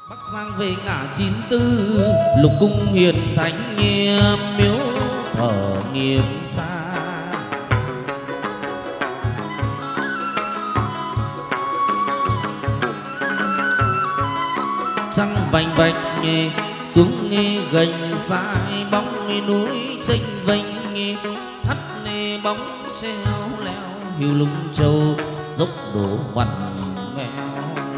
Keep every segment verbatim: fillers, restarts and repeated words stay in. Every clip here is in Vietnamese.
Bắc Giang về ngã chín tư, lục cung hiền thánh nghe miếu thờ nghiêm xa. Trăng vành vạch nghe xuống nghe gành dài bóng nghe núi chênh vênh nghe thắt nghe bóng treo leo hiu lung châu dốc đổ ngoằn ngoèo.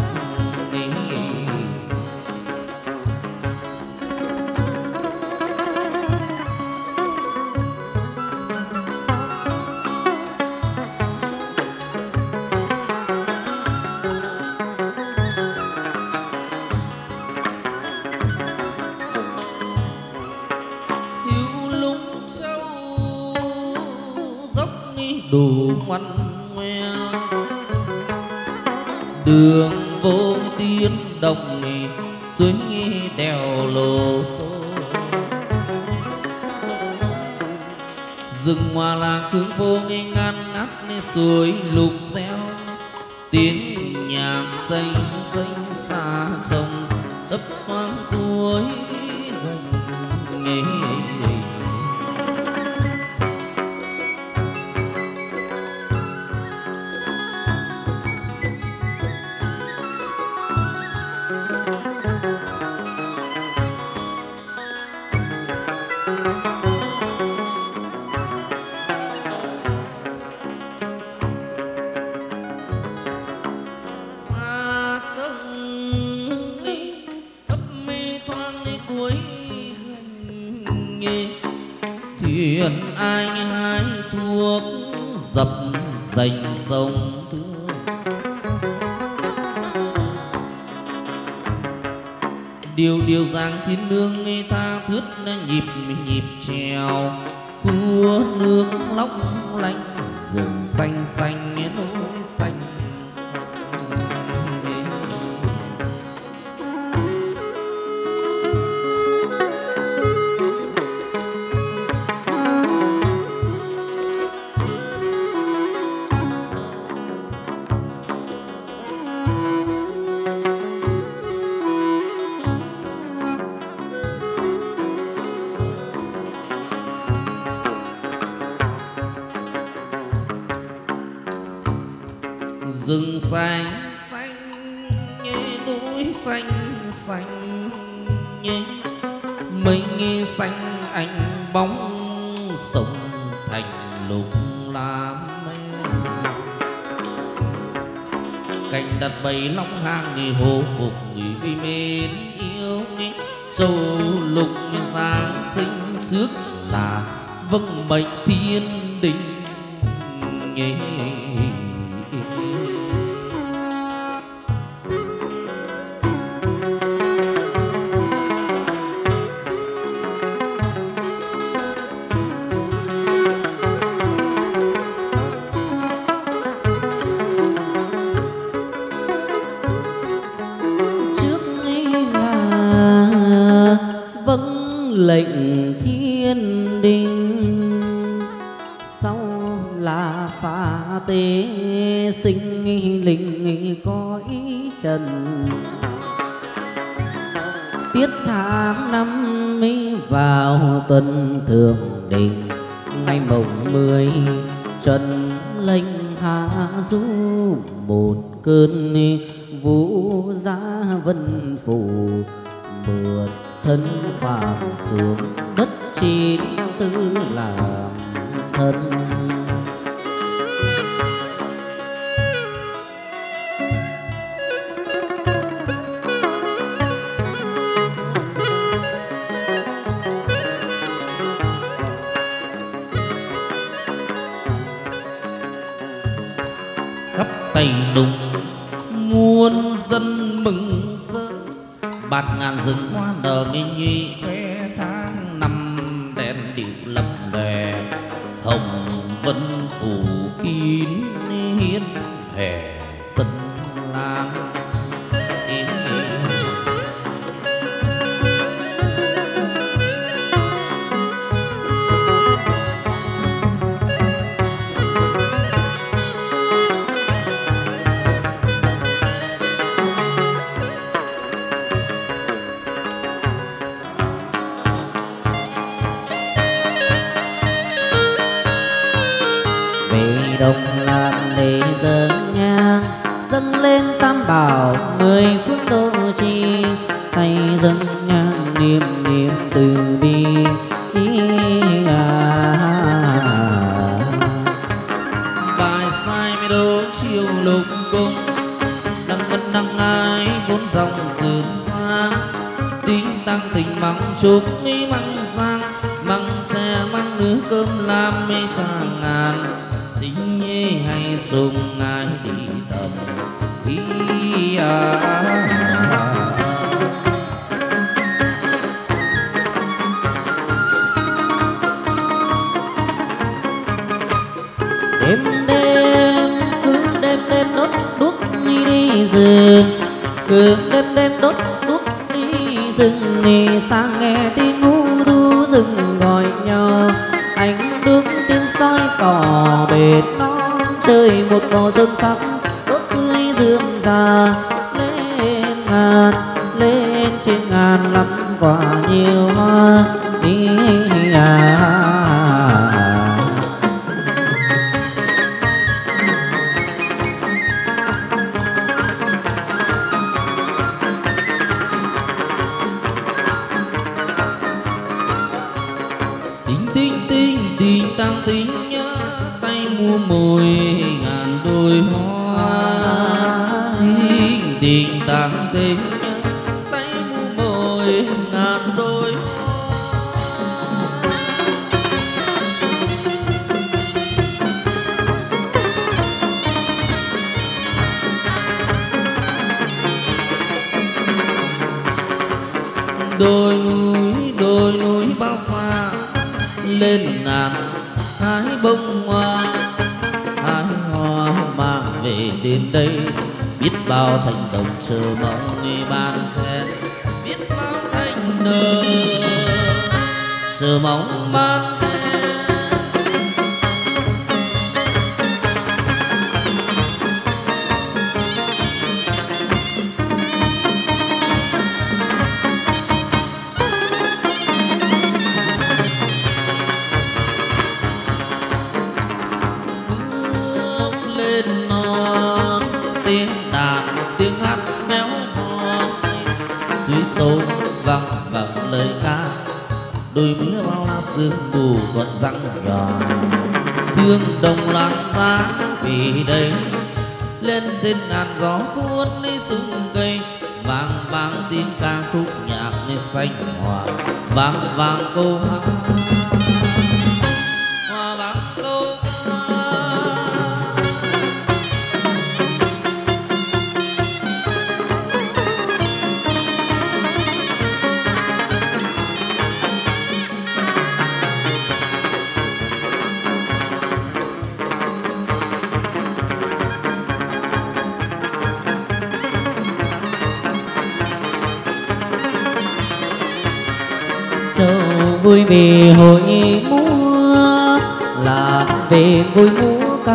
Đủ ngoằn ngoèo đường vô tiên đồng suối đèo lồ xô, rừng hoa là cương vô nghe ngăn ngắt suối lục reo tiếng nhạc xanh xanh xa trông ấp hoang cuối gần nghe. Thuyền anh hái thuốc dập dành sông Thương, điều điều giang thiên nương tha thướt nhịp nhịp trèo khua nước long lanh rừng xanh xanh núi xanh. Rừng xanh xanh nghe núi xanh xanh nghe mây nghe xanh ánh bóng sông thành lục lam. Cành đặt bầy long hang đi hồ phục người vì mến yêu nghe châu lục giáng sinh trước là vâng mệnh thiên đình nghe. Lệnh thiên đình sau là phá tế sinh linh cõi trần, tiết tháng năm mới vào tuần thường đình ngày mồng mười trần lệnh hạ du một cơn vũ giá vân phủ mượn thân phàm xuống đất chín tư làm thân. Khắp Tây Nùng muôn dân mừng rỡ, bạt ngàn rừng hoa nở nghi nhị khoe tháng năm đèn điệu lập lòe hồng vân phủ kín hiên hè sân lang. hoàng mười phương độ trì, tay dâng ngang niệm niệm từ bi. Bài sai mới đố chiều lục cung, đăng vân đăng ái vốn dòng sườn sang. Tiếng tăng tình mong chúc mi măng sang, măng tre măng nước cơm lam mê tràng ngàn. Tình nhê hay sung ai đi tầm ý à. Đêm đêm cứ đêm đêm đốt đuốc đi đi rừng, cứ đêm đêm đốt đuốc đi rừng. Thì sang nghe tiếng ngu thu rừng gọi nhau, ánh đuốc tiếng soi cỏ bệt non. Chơi một màu sơn sắc đốt tươi dương già, lên ngàn lên trên ngàn lắm quả nhiều hoa. Ý à. Tăng tính nhớ tay mua mồi ngàn đôi hoa. Tình tình tăng tính nhớ tay mua mồi ngàn đôi hoa. Đôi núi đôi núi bao xa, lên ngàn hái bông hoa. Hái hoa mang về đến đây, biết bao thành đồng chờ mong người ban khen. Biết bao thành nợ chờ mong ban khen. Tiếng đàn tiếng hát méo mó, suối sâu vang vẳng lời ca. Đôi mưa bao la sương mù còn răng nhòa, thương đồng lan giá vì đây. Lên trên ngàn gió cuốn lấy sung cây, vang vang tiếng ca khúc nhạc nơi xanh hòa. Vang vang câu hát hòa vang câu vui vì hội múa là về vui múa ca.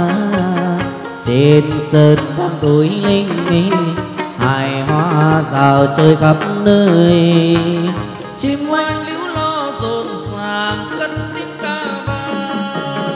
Trên sơn trang tối linh hài hoa rào chơi khắp nơi. chim hoang líu lo rộn ràng cất tiếng ca vang.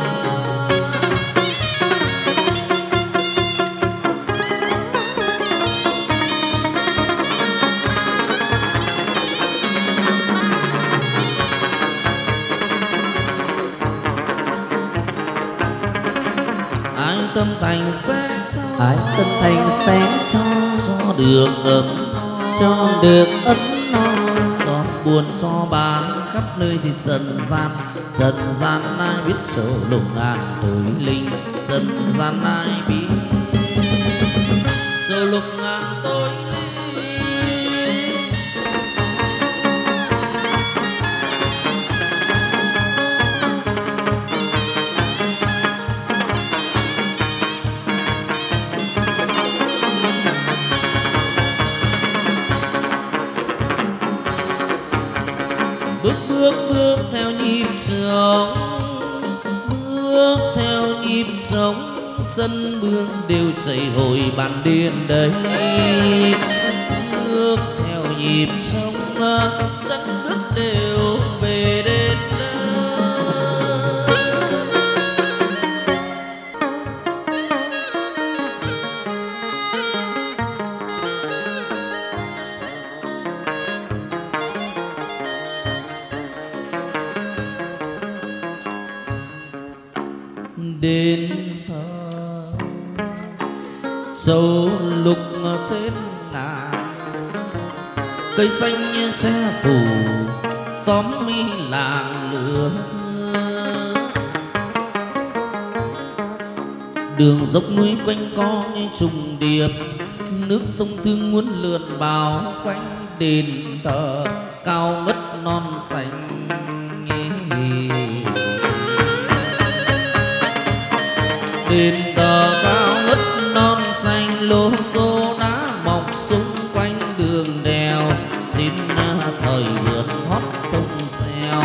Ai tâm thành sẽ cho, ai tâm thành sẽ cho, cho được ấm cho được ấm no. Cho buồn cho bán khắp nơi thì dần gian. Dần gian ai biết chỗ lục ngàn tối linh. Dần gian ai biết chỗ lục ngàn tối linh. Bước bước bước theo nhịp trống, bước theo nhịp trống. Dân bước đều chảy hồi bàn điên đấy. Bước theo nhịp trống, dân bước đều về đến đền thờ. Sầu lục trên ngàn, cây xanh che phủ xóm mi làng lửa thưa. Đường dốc núi quanh co trùng điệp, nước sông Thương muôn lượn bao quanh đền thờ cao ngất non xanh. Đền thờ cao ngất non xanh, lô xô đá mọc xung quanh đường đèo, trên thời vườn hót thông xeo.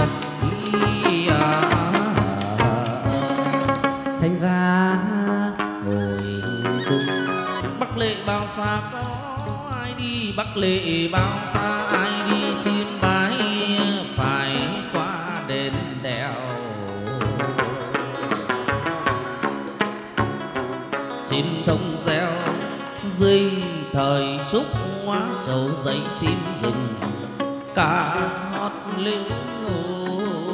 Thành ra ngồi cung Bắc lệ bao xa có ai đi, Bắc lệ bao xa ai đi, chim bái phải qua đền đèo. Chim thông reo dưới thời trúc hoa trầu dậy, chim rừng ca hót liễu lô.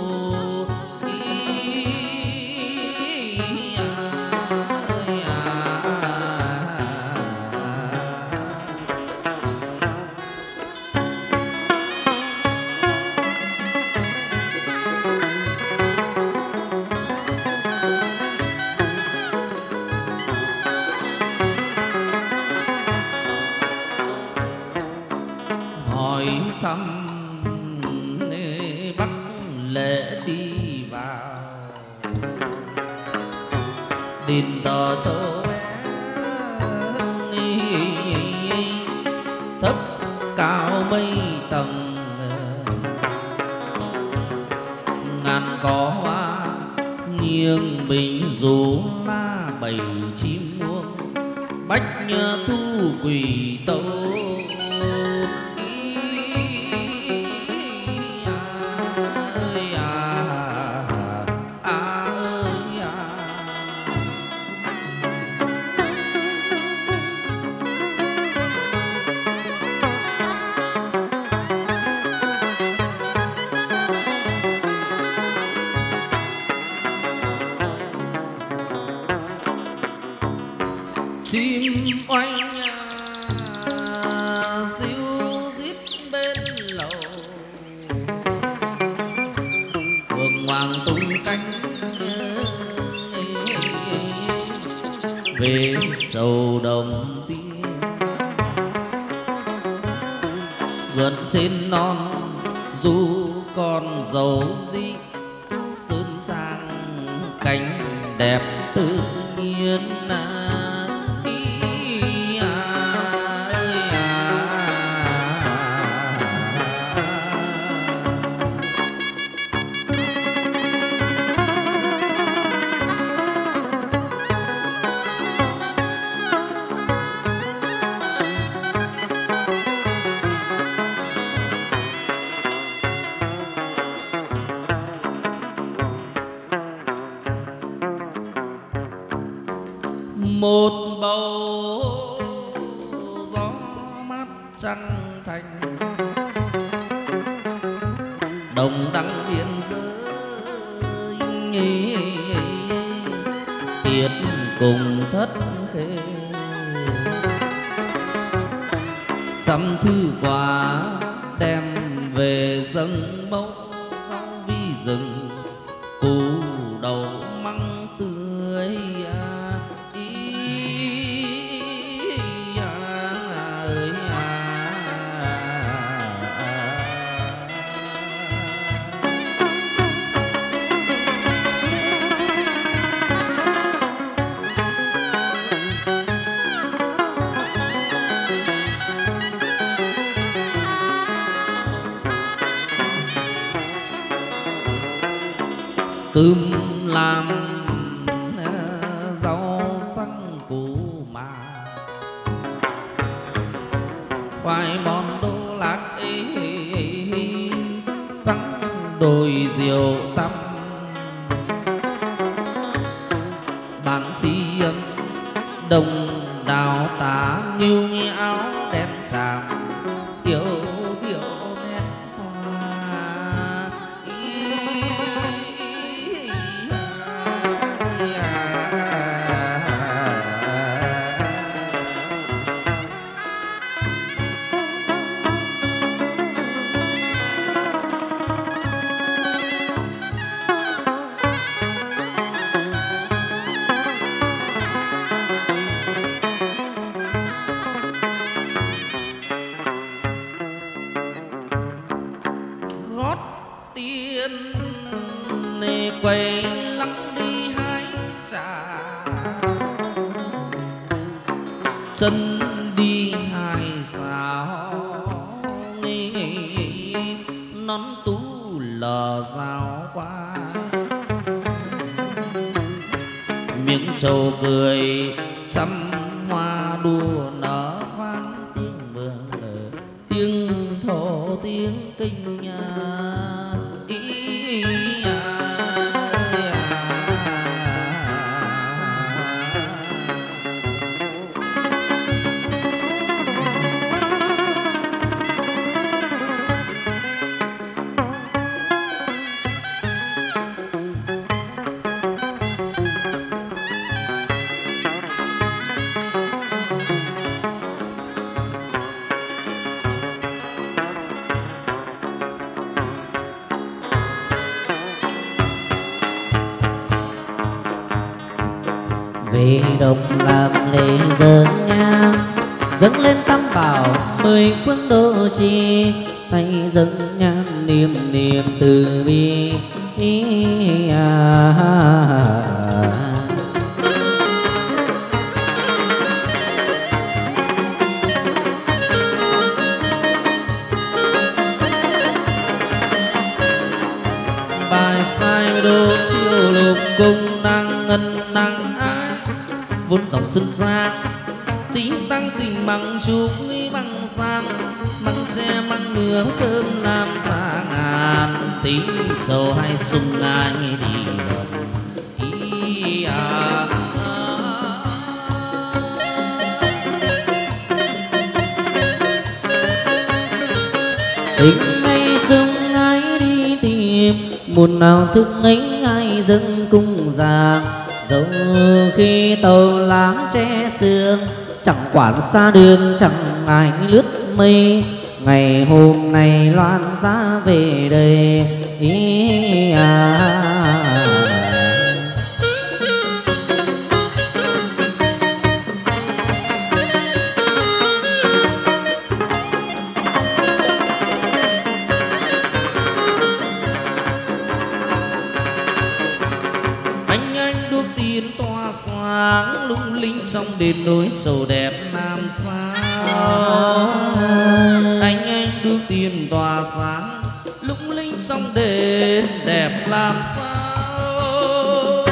Thăm Bắc lệ đi vào đền thờ châu bé, thấp cao mây tầng, ngàn có hoa nghiêng bình rủ la bầy chim muông, bách thu quỳ tâu. Chim oanh siêu rít bên lầu, phượng hoàng tung cánh về sầu đồng tiên. Vượt trên non du con dầu di, sơn trang cánh đẹp tự nhiên. Một bầu gió mát trăng thành, đồng đăng biên giới, tiết cùng thất khê. Trăm thư quà đem về dâng mẫu, rau vi rừng củ đầu măng tươi. Cơm làm rau xăng củ mà, khoai bon đô lạc ấy, xăng đồi rượu tăm. Bạn chi âm đồng đào tá nghiêu như áo đen tràm, yêu điệu nét hoa. tiên này quay lắng đi hái trà chân đi hai sao nón tú lờ rào qua miếng trầu cười trăm hoa đua nở vang tiếng mường lờ tiếng thổ tiếng kinh nhà ý à. Về đồng làm lễ dâng nhang dâng lên tam bảo mười phương độ trì tay dâng nhang niệm niệm từ bi ý à. Bài sai đô chiều lục cung năng ngân năng ái vốn dòng sân sang tính tăng tình bằng chúc nghĩ bằng sang măng tre măng nướng cơm làm xa ngàn tí sầu hay sung ngai đi ý à. Tình ngày sung ngai đi tìm một nào thức ấy ai dâng cung giang dẫu khi tàu lá che sương chẳng quản xa đường chẳng ai lướt mây ngày hôm nay loan giá về đây ý à. sáng lung linh trong đền núi sầu đẹp làm sao anh anh đưa tiền tỏa sáng lung linh trong đền đẹp làm sao.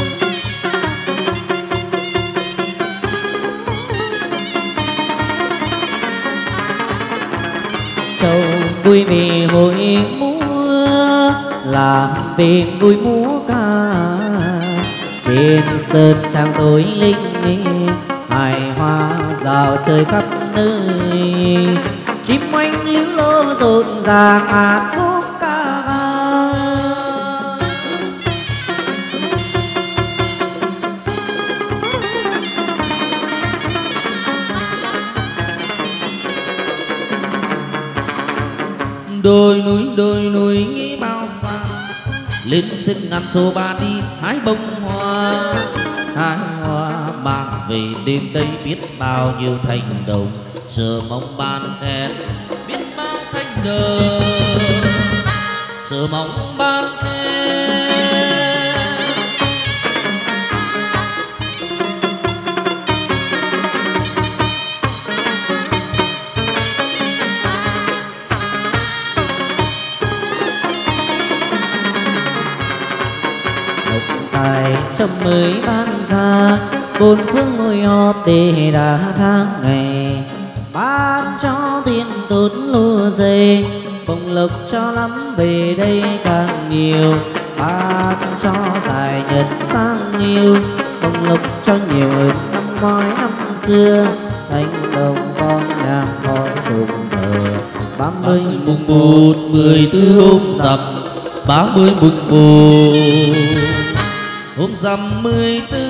Châu vui vì hội múa làm vì vui múa ca trên sơn trang tối linh hài hoa rào trời khắp nơi chim oanh líu lô rộn ràng hát khúc ca vang. Đồi núi đồi núi nghĩ bao xa lên xin ngàn số ba đi hái bông hoa hái hoa mang về đến đây biết bao nhiêu thành đồng giờ mong ban khen biết bao thành đồng giờ mong ban khen. Tài trong mới ban ra bốn phương ngồi họp để đã tháng ngày ban cho tiền tốt lúa dày bồng lộc cho lắm về đây càng nhiều ban cho dài nhật sang nhiều bồng lộc cho nhiều hơn năm ngoái năm xưa thành đồng con nhang khói phụng thờ ba mươi mùng một mười tư hôm rằm ba mươi mùng một hôm rằm mười tư.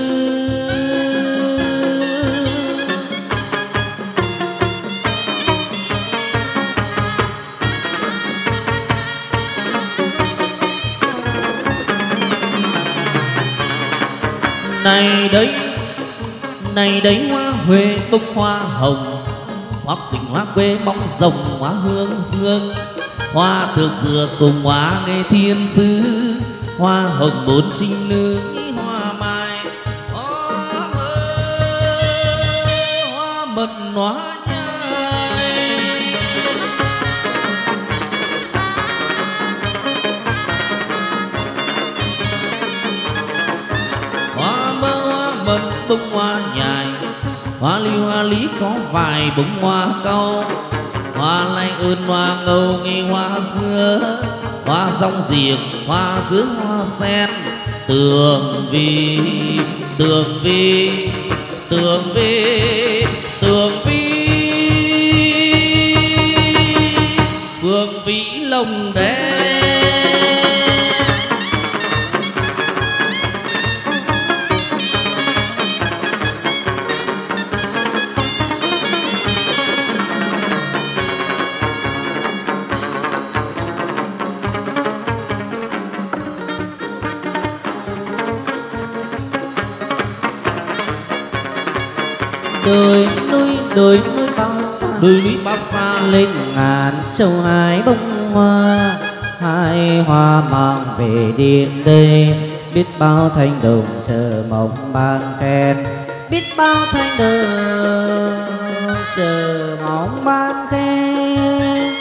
Này đấy này đấy hoa huệ bông hoa hồng hoa quỳnh hoa quê bóng rồng hoa hương dương hoa thược dừa cùng hoa nghe thiên sứ, hoa hồng bốn trinh nữ hoa mai, hoa mơ hoa mận hoa nhài. Hoa mơ hoa mận bông hoa nhài, hoa ly hoa lý có vài bông hoa cau, hoa lay ơn hoa ngâu nghi hoa dứa, hoa rong diệp hoa dứa hoa sen, tường vi tường vi tường vi tường vi phường vĩ lồng đen. đồi núi đồi núi bao xa, đồi núi bao xa lên ngàn châu hai bông hoa, hai hoa mang về đến đây, biết bao thanh đồng chờ mong ban khen, biết bao thanh đồng chờ mong ban khen.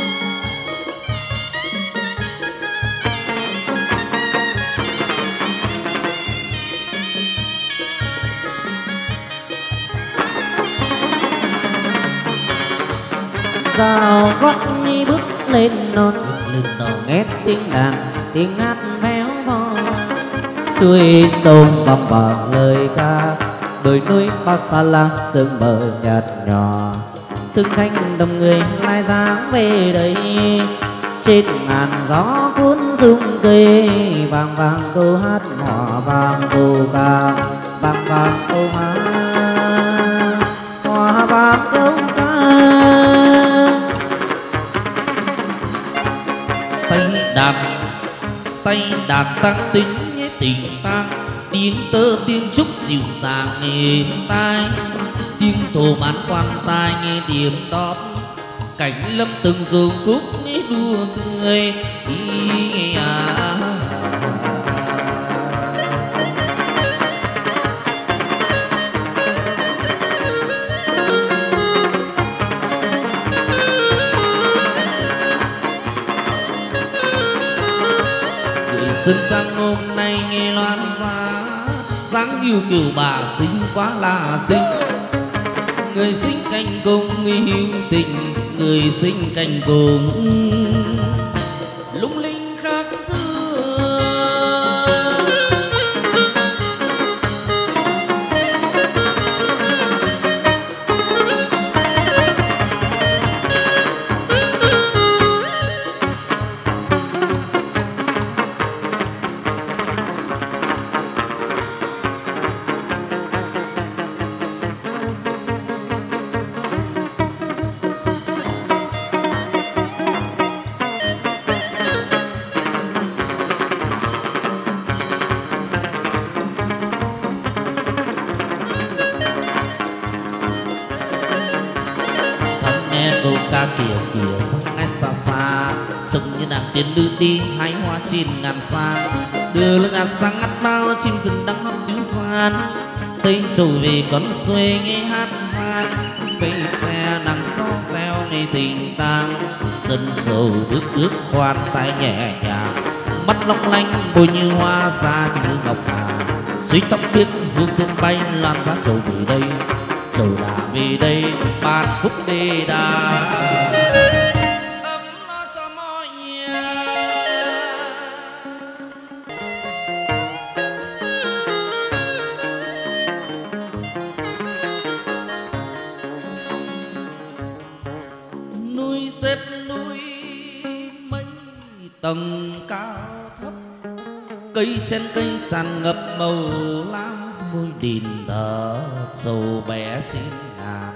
Rào gót đi bước lên non, lên non nghe tiếng đàn tiếng hát véo von, xuôi sông băng bảng lời ca, đồi núi bao xa la sương mờ nhạt nhòa, từng thanh đồng người lai dáng về đây, trên ngàn gió cuốn rung cây, vang vang câu hát hò vang câu ca, vang vang câu hát hò vang câu ca. Tay đàn tay đàn tăng tính nghe tình tang, tiếng tơ tiếng trúc dịu dàng nghe tai, tiếng thổ mãn quan tai nghe điểm đót, cảnh lâm từng dù cúc nghe đua tươi ý à. Xuân sang hôm nay nghe loan giá, dáng yêu kiều bà xinh quá là xinh, người xinh canh cùng yêu tình, người xinh canh cùng lung linh khác thương. Câu ca kìa kìa sang ngay xa xa, trông như nàng tiên nữ đi hái hoa trên ngàn xa, đưa lên ngàn sang ngắt bao chim rừng đang hót xíu xoan, tây trầu về con xuê nghe hát vang, cây xe nắng gió reo nghe tình tang, dân sầu bước bước khoan tay nhẹ nhàng, mắt long lanh bôi như hoa xa như ngọc hà, suy tóc biết hương thơm bay lan ra trầu về đây, trầu đã về đây ban phúc đề đà, ấm no cho mọi nhà. Núi xếp núi mấy tầng cao thấp, cây trên cây tràn ngập màu lam, ngôi đền thờ sầu bé trên ngàn.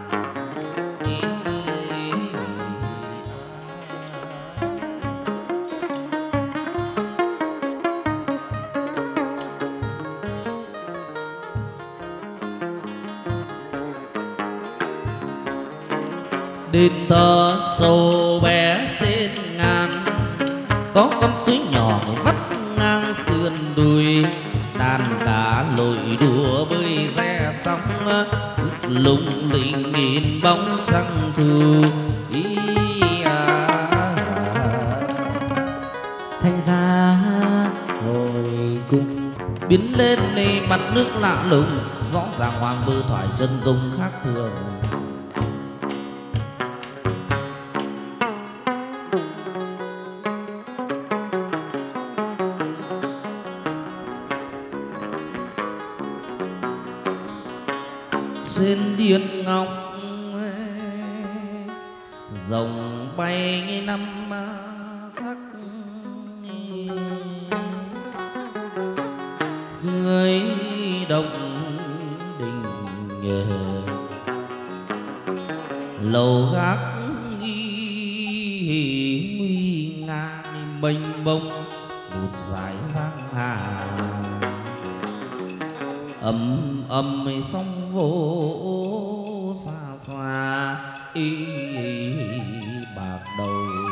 Đền thờ sầu bé trên ngàn, có con suối nhỏ vắt ngang sườn đùi, đàn cá lội đùa bơi re sóng, lung linh nhìn bóng trăng thu. Ý à. Thanh ra hồi cung Biến lên này mặt nước lạ lùng, rõ ràng hoàng bơ thoại chân dung khác thường. Trên điên ngọc rồng bay năm sắc, dưới đồng đình lầu gác nguy nga mênh mông một dải giang hà, âm âm sóng vỗ xa xa ý bạc đầu.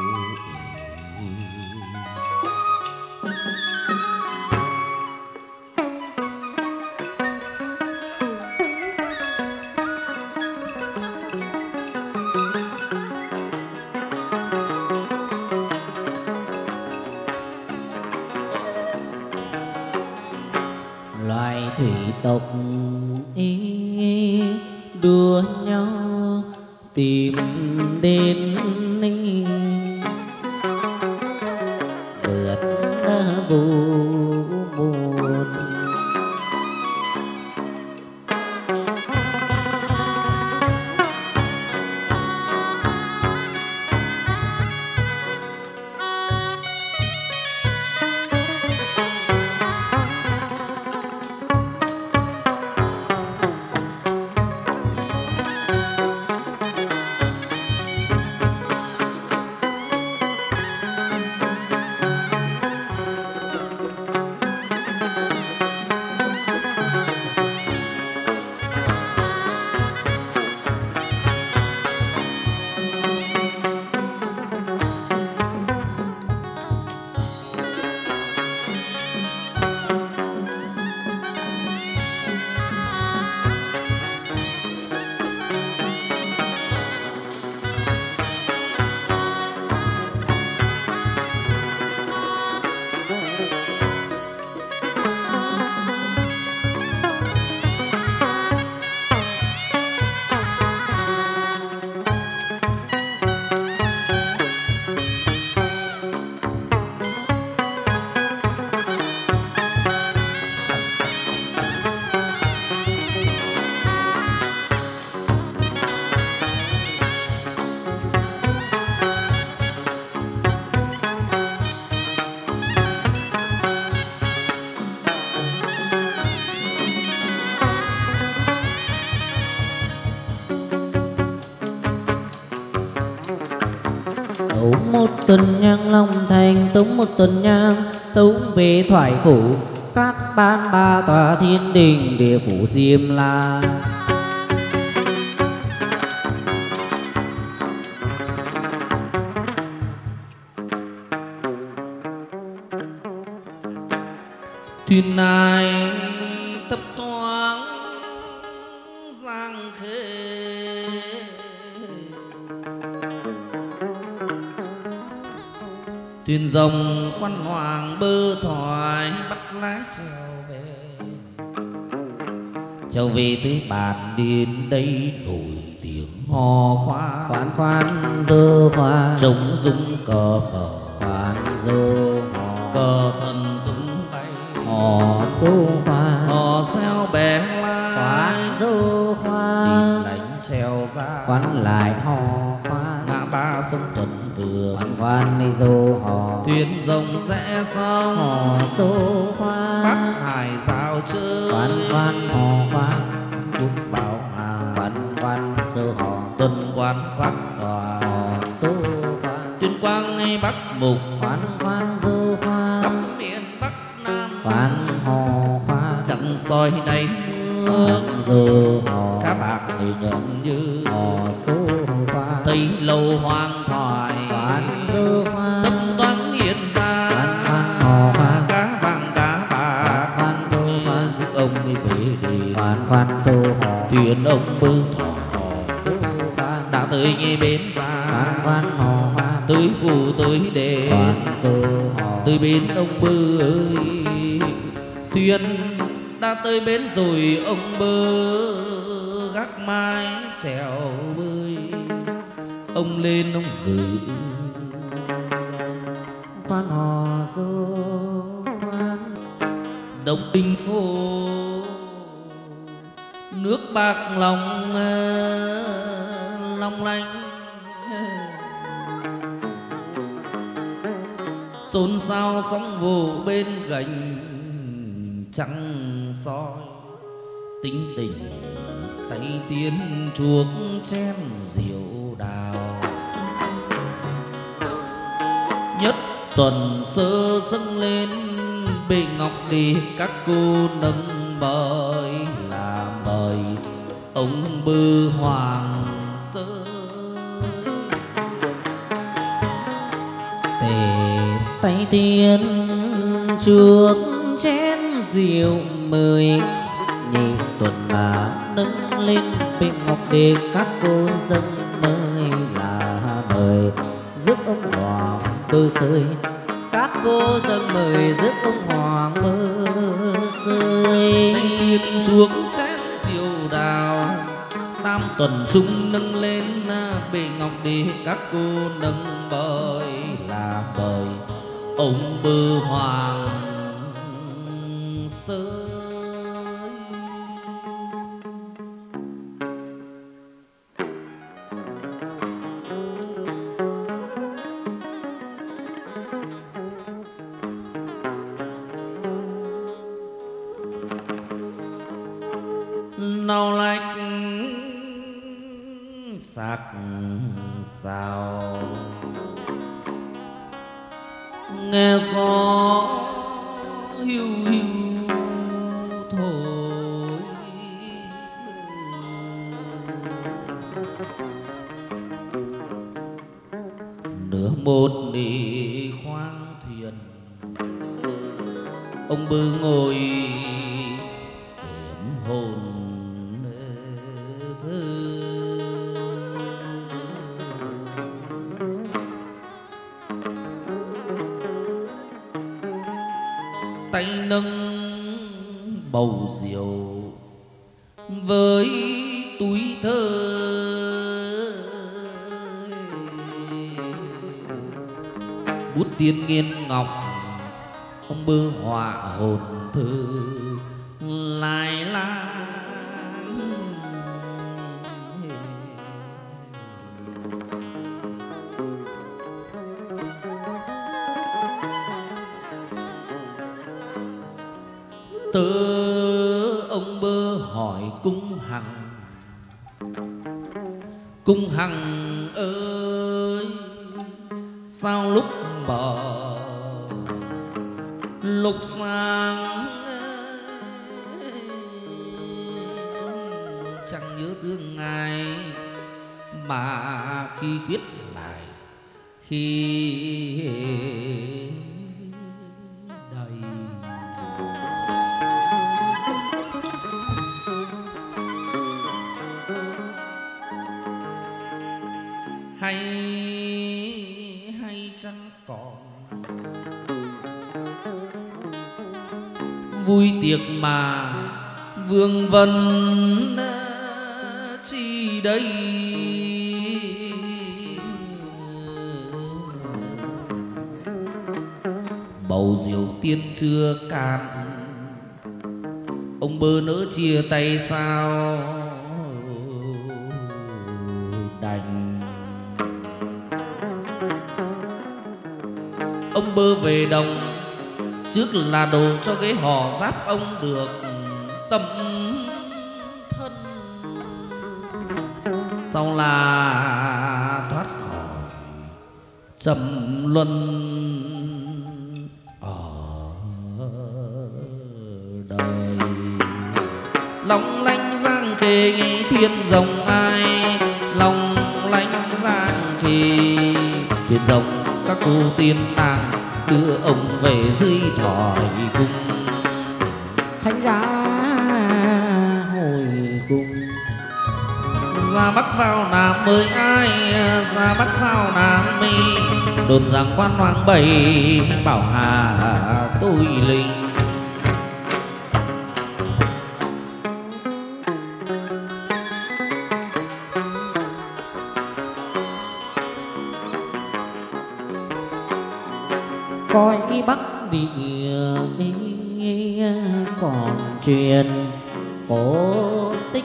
loài thủy tộc ý đua nhau tìm đến ni vượt vô buồn. Tống một tuần nhang Long Thành, tống một tuần nhang tống về thoại phủ, các ban ba tòa thiên đình địa phủ Diêm La. Thuyền này tập thoáng giang khê, thuyền rồng quan hoàng bơ thoại bắt lái trèo về. Trèo về tới bàn điên đây nổi tiếng hò khoan, Khoan khoan dơ khoan trống rung cờ mở, khoan dơ hò cờ thần tung bay, hò số khoan hò xeo bè lai, khoan dơ tìm khoan đánh treo ra, khoan lại hò khoan ngã ba sông Thuận Vừa, khoan khoan đi dô hò thuyền rồng rẽ sông, hò số Bắc khoan Hải giao chơi, khoan khoan hò khoan Quốc Bảo Hà, khoan khoan dơ hò tuần quan các tòa, hò số khoan tuyên quang ngay Bắc Mục, khoan khoan dơ khoan khắp miền Bắc Nam, khoan hò khoan chặn soi đáy nước, khoan dơ hò cá bạc người nhận như hò số khoan tây lâu hoang thoại, khoan dơ khoan tâm toán hiện ra thuyền ông Bơ Thọ đã tới nghe bến ra quan hò hoa tới phủ tới đề quan sơ hò tới bến ông Bơ ơi. Thuyền đã tới bến rồi ông Bơ gác mái chèo bơi, ông lên ông gửi quan hò du quan đông tinh hồ nước bạc lòng long lanh, xôn xao sóng vỗ bên gành trăng soi, tính tình tay tiến chuốc chén rượu đào. Nhất tuần sơ dâng lên bệ ngọc đi các cô nâng bơi là mời ông Bơ Hoàng sơ tề tay tiên chuốc chén rượu mời, nhị tuần là nâng lên bệ ngọc để các cô dâng mời là mời rước ông Hoàng Bơ sơi, các cô dâng mời rước ông Hoàng Bơ sơi. tay tiên chuốc chén rượu đào, tam tuần trung nâng lên bệ ngọc để các cô nâng bơi là mời ông Bơ Hoàng sơi. Nào lạch sạc sao nghe gió hiu hiu thổi, nửa một đi khoang thuyền ông Bơ ngồi xiển hồn tay nâng bầu rượu với túi thơ, bút tiên nghiên ngọc ông Bơ họa hồn thơ lại la. Tớ ông Bơ hỏi cung hằng, cung hằng ơi sao lúc bờ lục sáng chẳng nhớ thương ngài, mà khi viết lại khi đầy hay hay chăng còn vui tiệc mà vương vân chi đây, bầu rượu tiên chưa cạn ông Bơ nỡ chia tay sao đành. Ông Bơ về đồng trước là đồ cho cái hò giáp ông được tâm thân, sau là thoát khỏi trầm luân ở đời. Long lanh giang khê thiên rồng ai, long lanh giang khê thiên rồng các cô tiên tàng đưa ông về dưới thỏi cung. Thánh giá hồi cung ra Bắc vào Nam mới ai ra Bắc vào Nam mi đồn rằng quan hoàng bảy bảo hà tôi linh. Coi Bắc địa còn truyền cổ tích,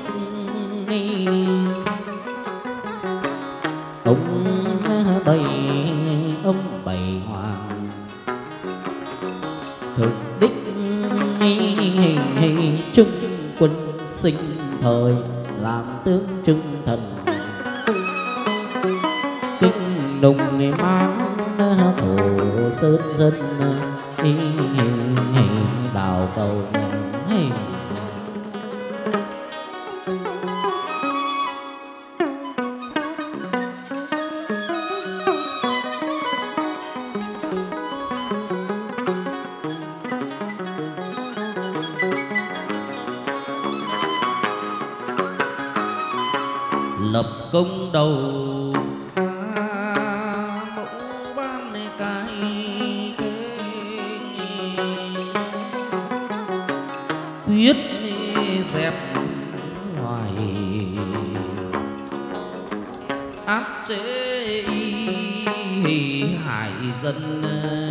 ông bảy ông bảy hoàng thực đích trung quân sinh thời làm tướng trưng thần kinh đồng man thổ sơn dân đào cầu lập công đầu mẫu ban cái quyết dẹp hoài áp chế hại dân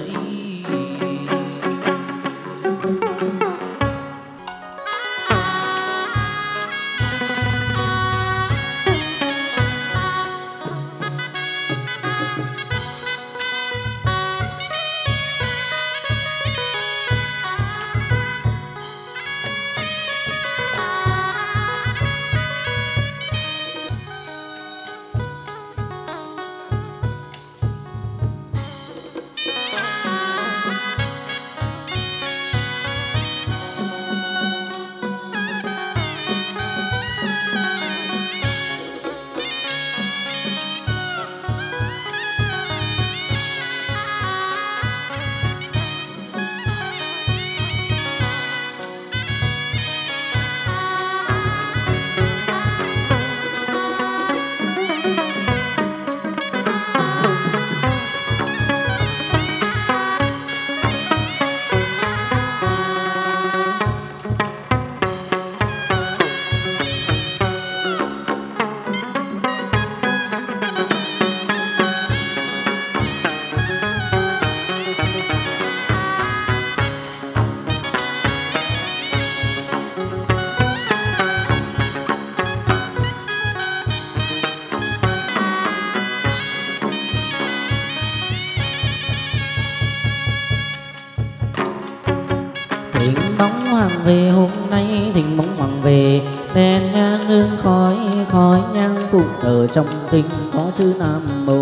thỉnh bóng hoàng về. Hôm nay thỉnh bóng hoàng về, đèn nhang hương khói khói nhang phụng ở trong kinh có chữ Nam Mô.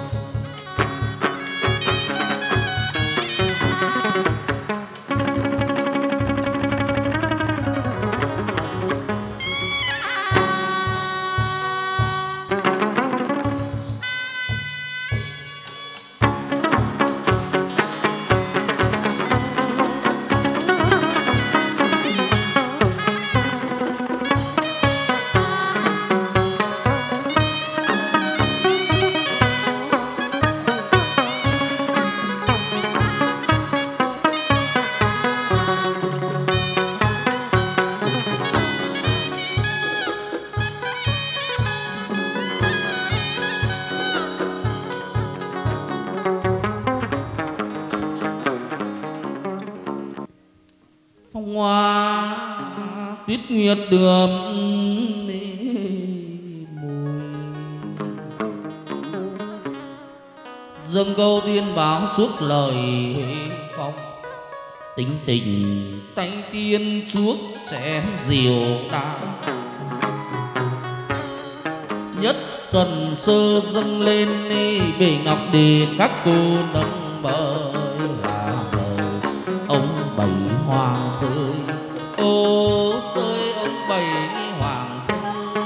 Phong hoa tuyết nguyệt đượm mùi, dâng câu tiên báo chuốc lời phong. Tính tình tay tiên chuốc chén diều đao, nhất cần sơ dâng lên bể ngọc để các cô nâng bơi là mời ông bảy hoàng rơi. Ô rơi ông bảy hoàng rơi,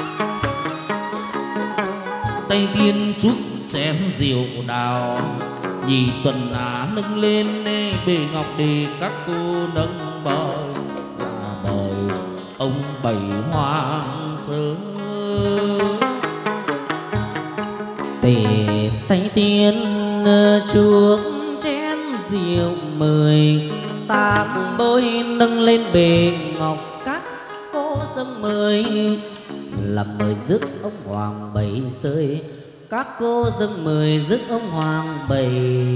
tay tiên chuốc chén rượu đào, nhị tuần á nâng lên bể ngọc để các cô nâng bơi là mời ông bảy hoàng rơi. tề tay tiên chuốc chén rượu mời, tám bôi nâng lên bề ngọc các cô dâng mời, làm mời rước ông hoàng bảy sơi, các cô dâng mời rước ông hoàng bảy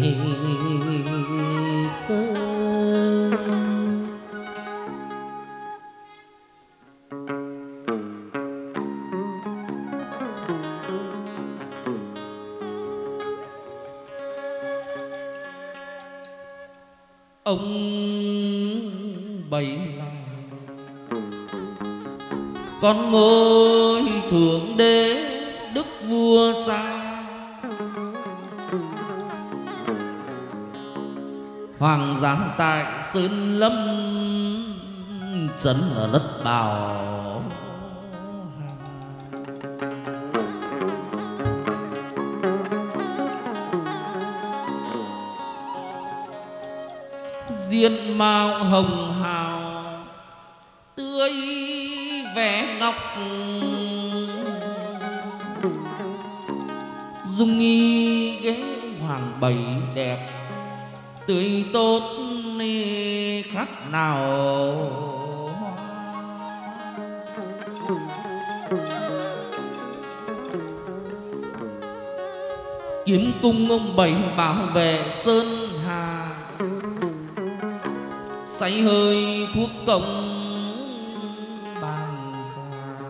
sơi. Ông bảy là con ngôi thượng đế đức vua cha, hoàng giáng tại sơn lâm trấn ở đất Bảo. Diện mạo hồng hào tươi vẻ ngọc, dung nghi ghế hoàng bảy đẹp tươi tốt khác nào. Kiếm cung ông bảy bảo vệ sơn hà, say hơi thuốc công bàn trà.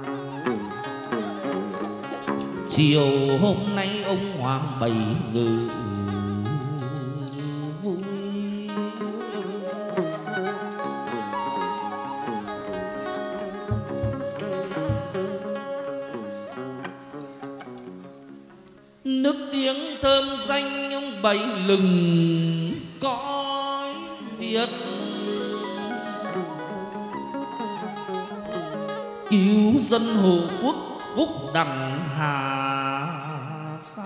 Chiều hôm nay ông hoàng bảy ngự vui, nước tiếng thơm danh ông bảy lừng cõi Việt, cứu dân Hồ Quốc Phúc đặng hà sa.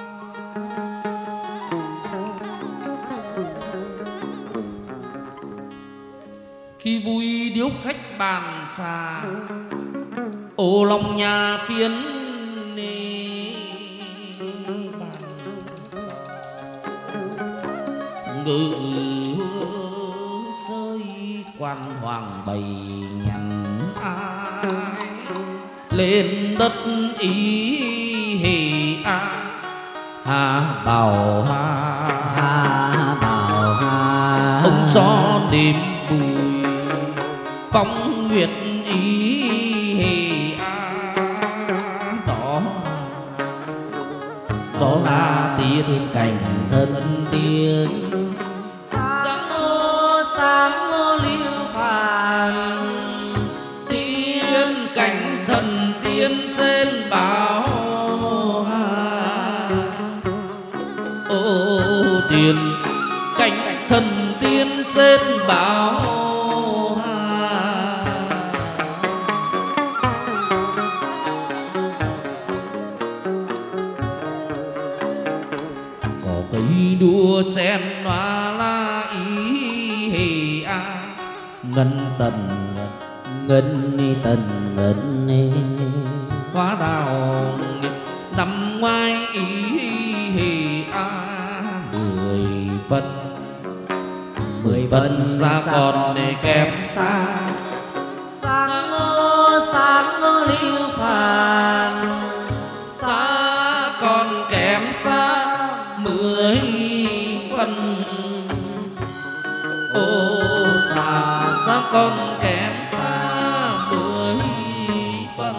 Khi vui điếu khách bàn trà, ô lòng nhà phiến ngự chơi quan hoàng bày nhằn ai lên đất ý hì a hà bảo hà hà bảo hà. ông cho đêm bùi phóng nguyệt ý hì a, đó đó là tiên cảnh thân tiên. Sáng ô sáng ô liêu phàn, tiên cảnh thần tiên trên bảo hà. Ô tiên cảnh thần tiên trên bảo hà. Có cây đua chen hoa la ý hề a, ngân tần ngân ni tần ngân ni hoa đào năm ngoái ý hề a. Mười phân mười phân xa còn để kém xa. Sáng ô sáng ô liêu phàn, Xa còn kém xa mười phân. Ô xa xa còn kém xa mười phân.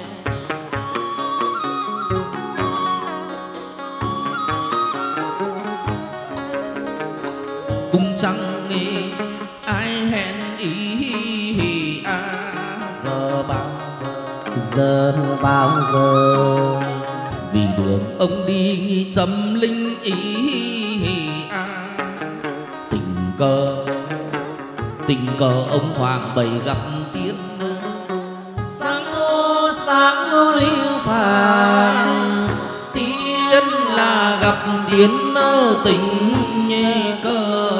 Cung trăng nghi ai hẹn ý à, giờ bao giờ giờ bao giờ vì đường ông đi nghi trầm linh ý à. Tình cờ tình cờ ông hoàng bảy gặp tiên, sáng ô sáng ô liêu phàn, tiên là gặp tiên tình cờ.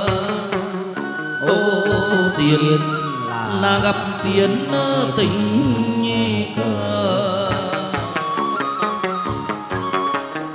Ô tiên là gặp tiên tình cờ.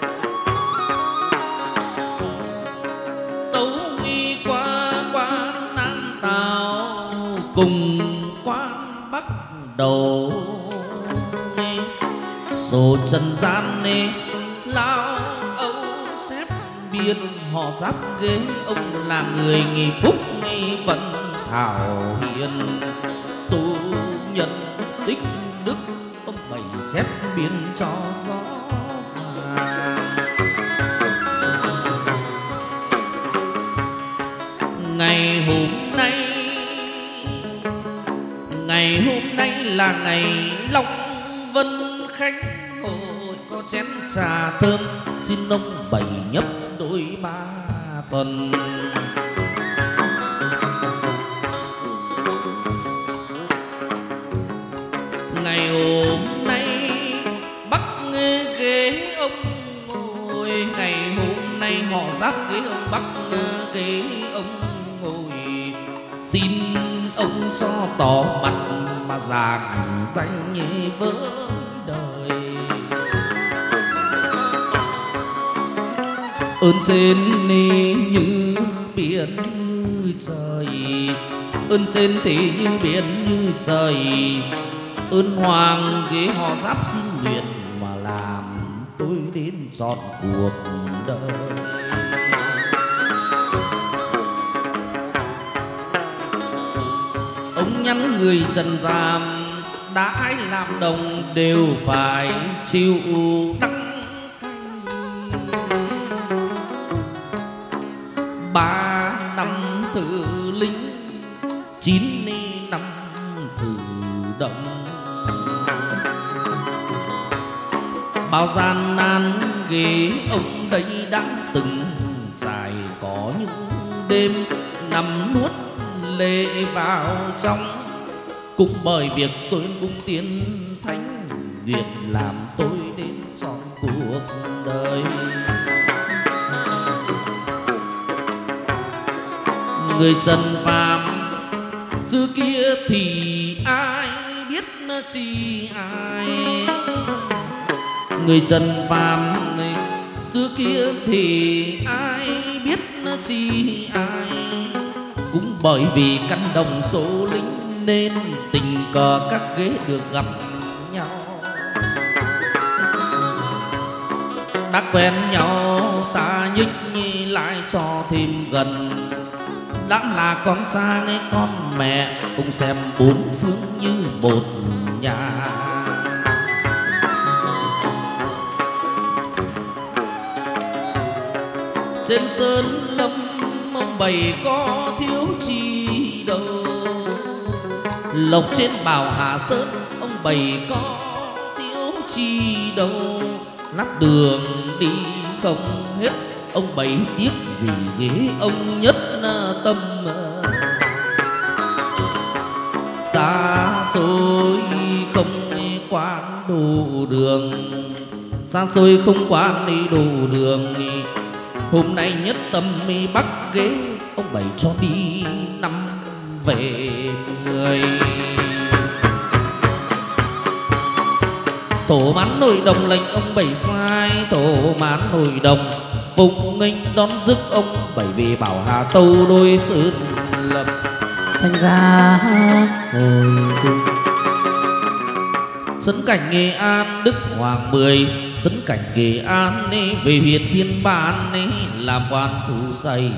số trần gian nê lao âu xếp biên họ giáp ghế ông là người nghi phúc nghi vận thảo hiền tu nhân tích đức ông bày chép biên cho rõ ràng. Ngày hôm nay ngày hôm nay là ngày Long Vân Khánh hội có chén trà thơm xin ông bày nhấp đôi ba tuần. Ngày hôm nay bắc ghế ông ngồi, ngày hôm nay họ giáp ghế ông bắc ghế ông ngồi, xin ông cho tỏ mặt mà giảng danh với đời. Ơn trên như biển như trời, ơn trên thì như biển như trời, ơn hoàng ghế họ giáp xin nguyện mà làm tôi đến trọn cuộc đời. Ông nhắn người trần gian đã ai làm đồng đều phải chịu đắng cay. Ba năm thử lính, chín năm thử động, bao gian nan ghế ông đây đã từng trải, có những đêm nằm nuốt lệ vào trong, cũng bởi việc tôi cung tiến thánh Việt làm tôi đến trọn cuộc đời. Người trần phàm xưa kia thì ai biết chi ai, người trần phàm này xưa kia thì ai biết chi ai, cũng bởi vì căn đồng số lính nên tình cờ các ghế được gặp nhau. Đã quen nhau ta nhích lại cho thêm gần, đã là con cha nghe con mẹ cùng xem bốn phương như một nhà. Trên sơn lâm ông bày có thiếu chi đâu, lộc trên bào Hà Sơn ông bày có thiếu chi đâu, lát đường đi không hết ông bày tiếc gì ghế ông nhất tâm. Xa xôi không quán đủ đường, xa xôi không quán đi đủ đường, hôm nay nhất tâm mi bắt ghế ông bày cho đi năm về người. Tổ mán nội đồng lệnh ông bày sai, tổ mán nội đồng phục nghênh đón rước ông, bởi vì bảo Hà Tâu đôi sơn lập thành ra hồi cung. Dẫn cảnh Nghệ An Đức Hoàng Mười, dẫn cảnh Nghệ An về huyện Thiên Bản làm quan phủ dày.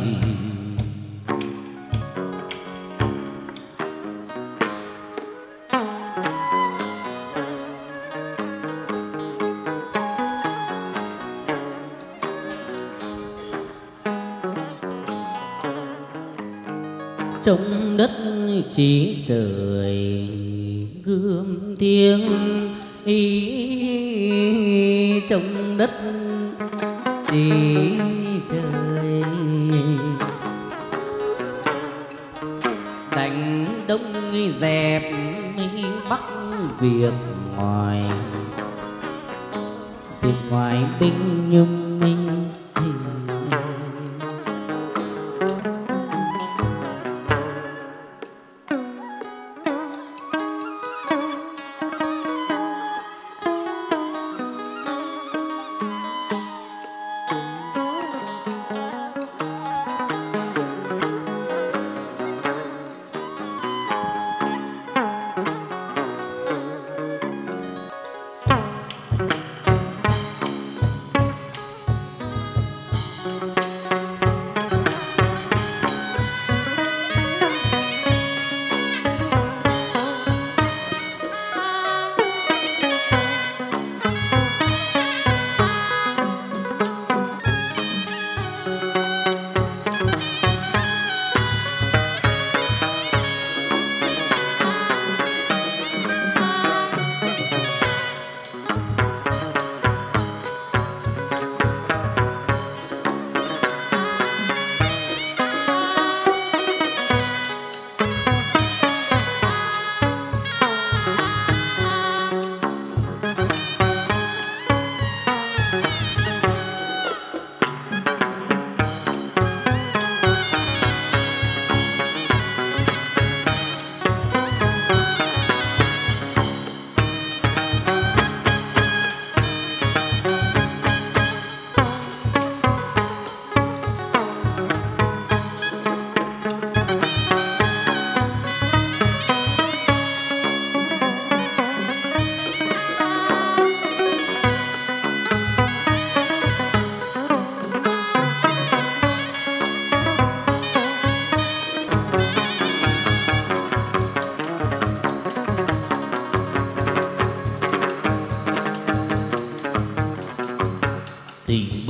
Trong đất chỉ trời gươm tiếng ý, trong đất chỉ trời đánh đông dẹp bắc Việt ngoài, Việt ngoài binh nhung minh.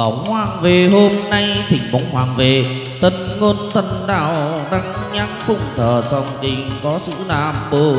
bóng hoàng về hôm nay thỉnh bóng hoàng về tân ngôn tân đạo đăng nhắc phụng thờ trong đình có chữ Nam Mô.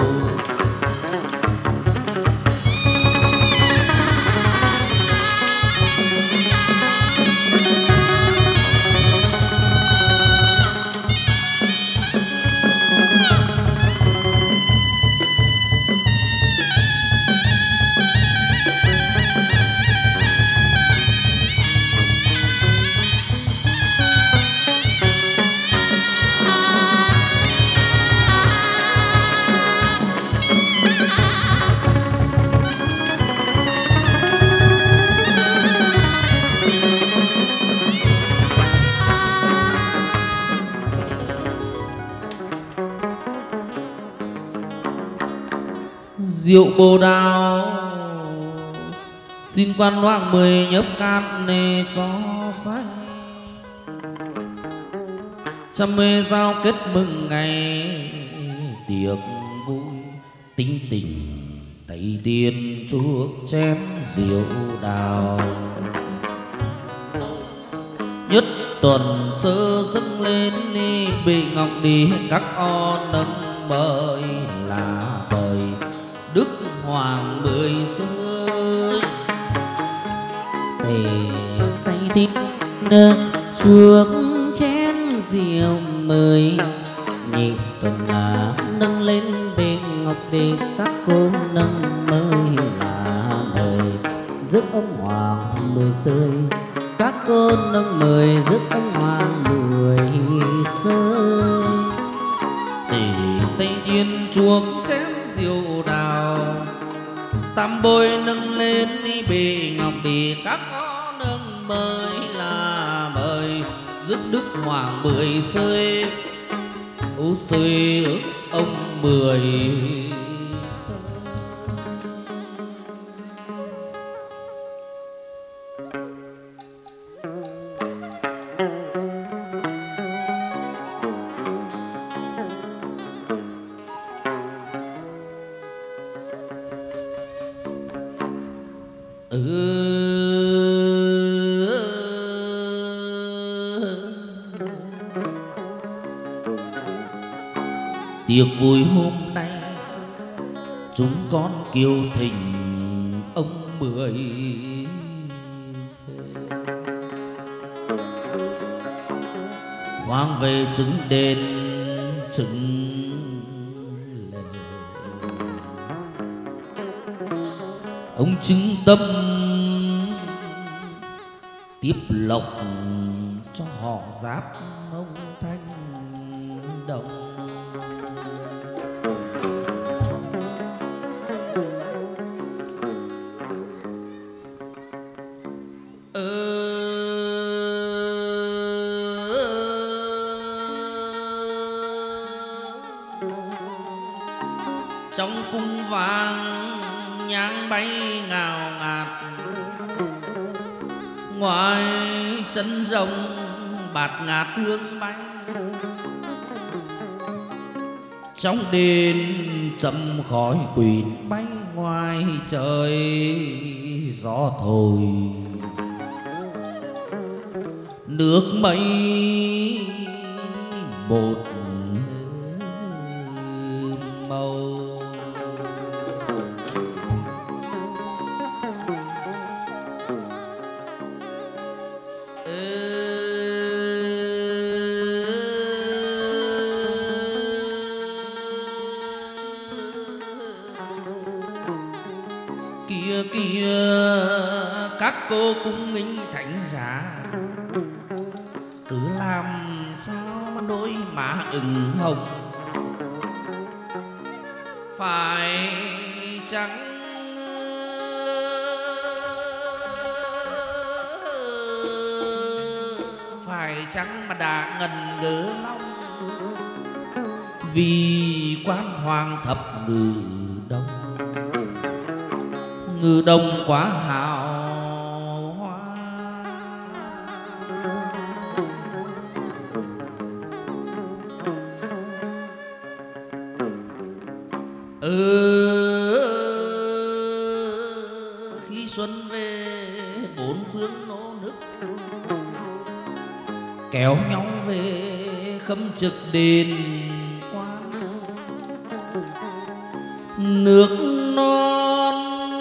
Rượu Bồ Đào xin quan hoàng mười nhấp cát nề cho xanh, trăm mê giao kết mừng ngày tiệc vui tính tình Tây Tiên chuốc chén rượu đào. Nhất tuần sơ dâng lên đi bị ngọc đi các o nâng mời là bời Đức Hoàng mười rơi tề Tây Tiên chuốc chén rượu mời, nhị tuần là nâng lên bên ngọc để các cô nâng mời là mời rước ông hoàng mười rơi, các cô nâng mời rước ông hoàng mười rơi. Tề Tây Tiên chuốc chén rượu đào, tam bôi nâng lên đi bề ngọc đi các có nâng mời là mời rước Đức Hoàng mười rơi, ô rơi ông mười rơi. Tiệc vui hôm nay chúng con kiêu thỉnh ông mười hoàng về chứng đền chứng lệ, ông chứng tâm tiếp lộc cho họ giáp ông Thanh Đồng. Trong cung vàng nhang bay ngào ngạt, ngoài sân rồng bạt ngát hương bay, trong đền trầm khói quỳt bay, ngoài trời gió thổi nước mây một màu. Kia kia các cô cung nghinh thánh giá, cứ làm sao mà đôi má ửng hồng, phải chăng phải chăng mà đã ngần ngỡ lòng, vì quan hoàng thập ngự đông, ngự đông quá hào hoa. Ừ, khi xuân về bốn phương nô nức, kéo nhau về khâm trực đền quan. Nước non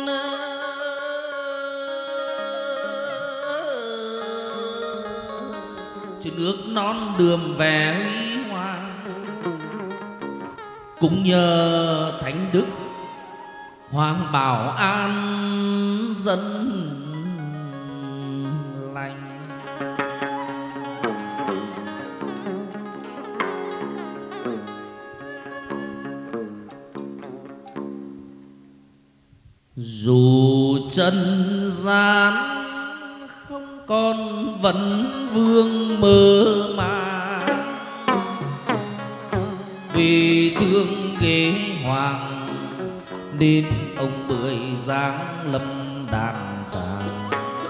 chứ nước non đường về huy hoàng, cũng nhờ thánh đức Hoàng Bảo An dân lành. Dù trần gian không còn vẫn vương mơ màng, vì thương ghế hoàng nên ông Bưởi giáng lâm đàn tràng.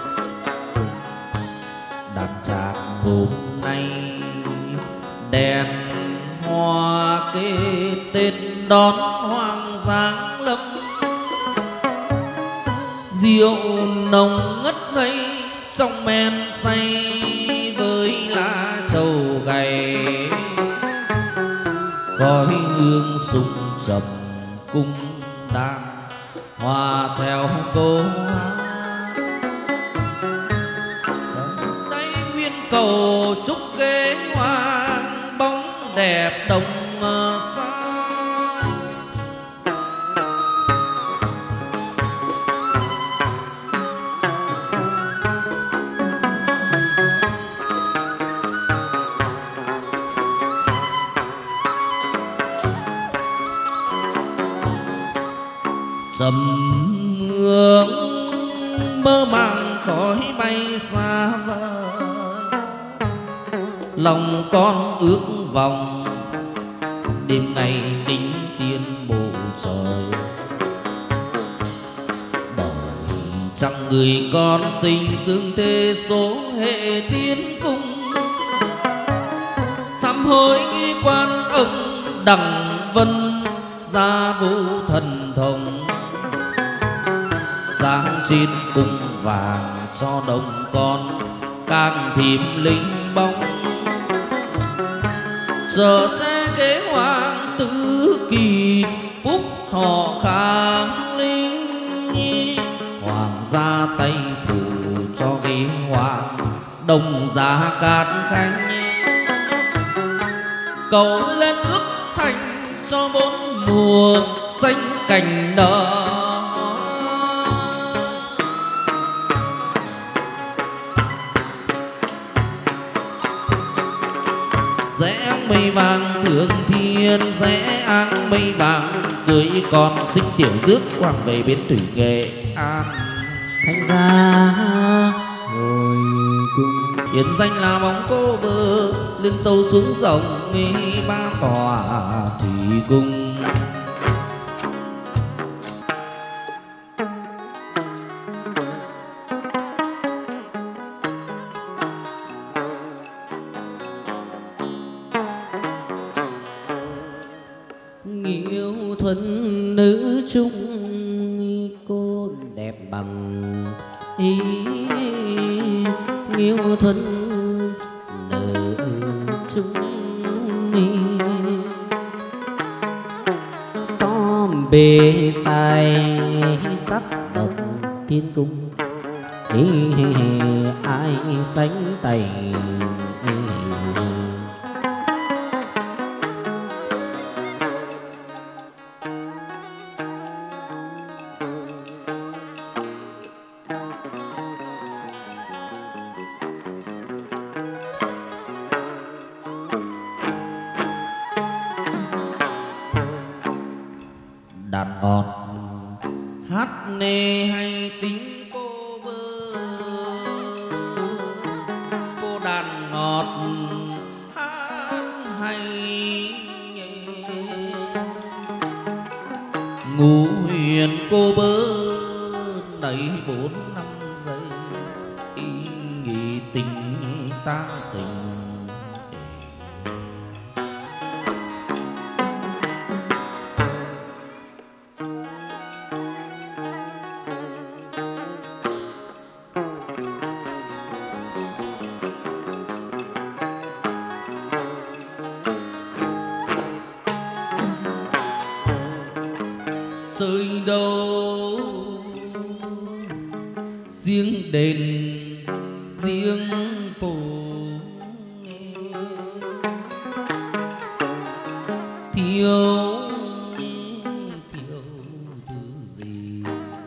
Đàn tràng hôm nay đèn hoa kê Tết đón hoàng giáng lâm. Rượu nồng ngất ngây trong men say với lá trầu gầy, khói hương sung trầm cung đàn hòa theo câu hát. Đây nguyên cầu chúc ghế hoàng bóng đẹp đồng xa. Trầm hương mơ màng khói bay xa vời, lòng con ước vọng đêm ngày kính tiên bầu trời. Bởi chẳng người con sinh xương thế số hệ tiên cung, sám hối nghi quan ông đặng vân gia vũ thần thông. Giáng trên cung vàng cho đồng con càng thìm linh bóng, chờ che ghế hoàng tứ kỳ phúc thọ khang linh. Hoàng gia tay phủ cho ghế hoàng đồng giá cát khanh, cầu lên ước thành cho bốn mùa xanh cành nở. Rẽ mây vàng thượng thiên, rẽ áng mây vàng cưới con sinh tiểu rước quảng về bến thủy Nghệ An. Thanh gia hồi cung Yến danh là bóng cô bơ, lưng tâu xuống rồng ba tòa thủy cung. Nghiêu thuần nữ trung cô đẹp bằng ý, Nghiêu thuần nữ trung xóm bề tài sắc độc thiên cung. Ý, ai sánh tay đàn ngọt hát nê hay tính cô bơ. Cô đàn ngọt hát hay ngũ huyền cô bơ đầy bốn năm giây ý nghĩ tình ta tình. sơi đâu, riêng đền riêng phố thiếu thiếu thứ gì,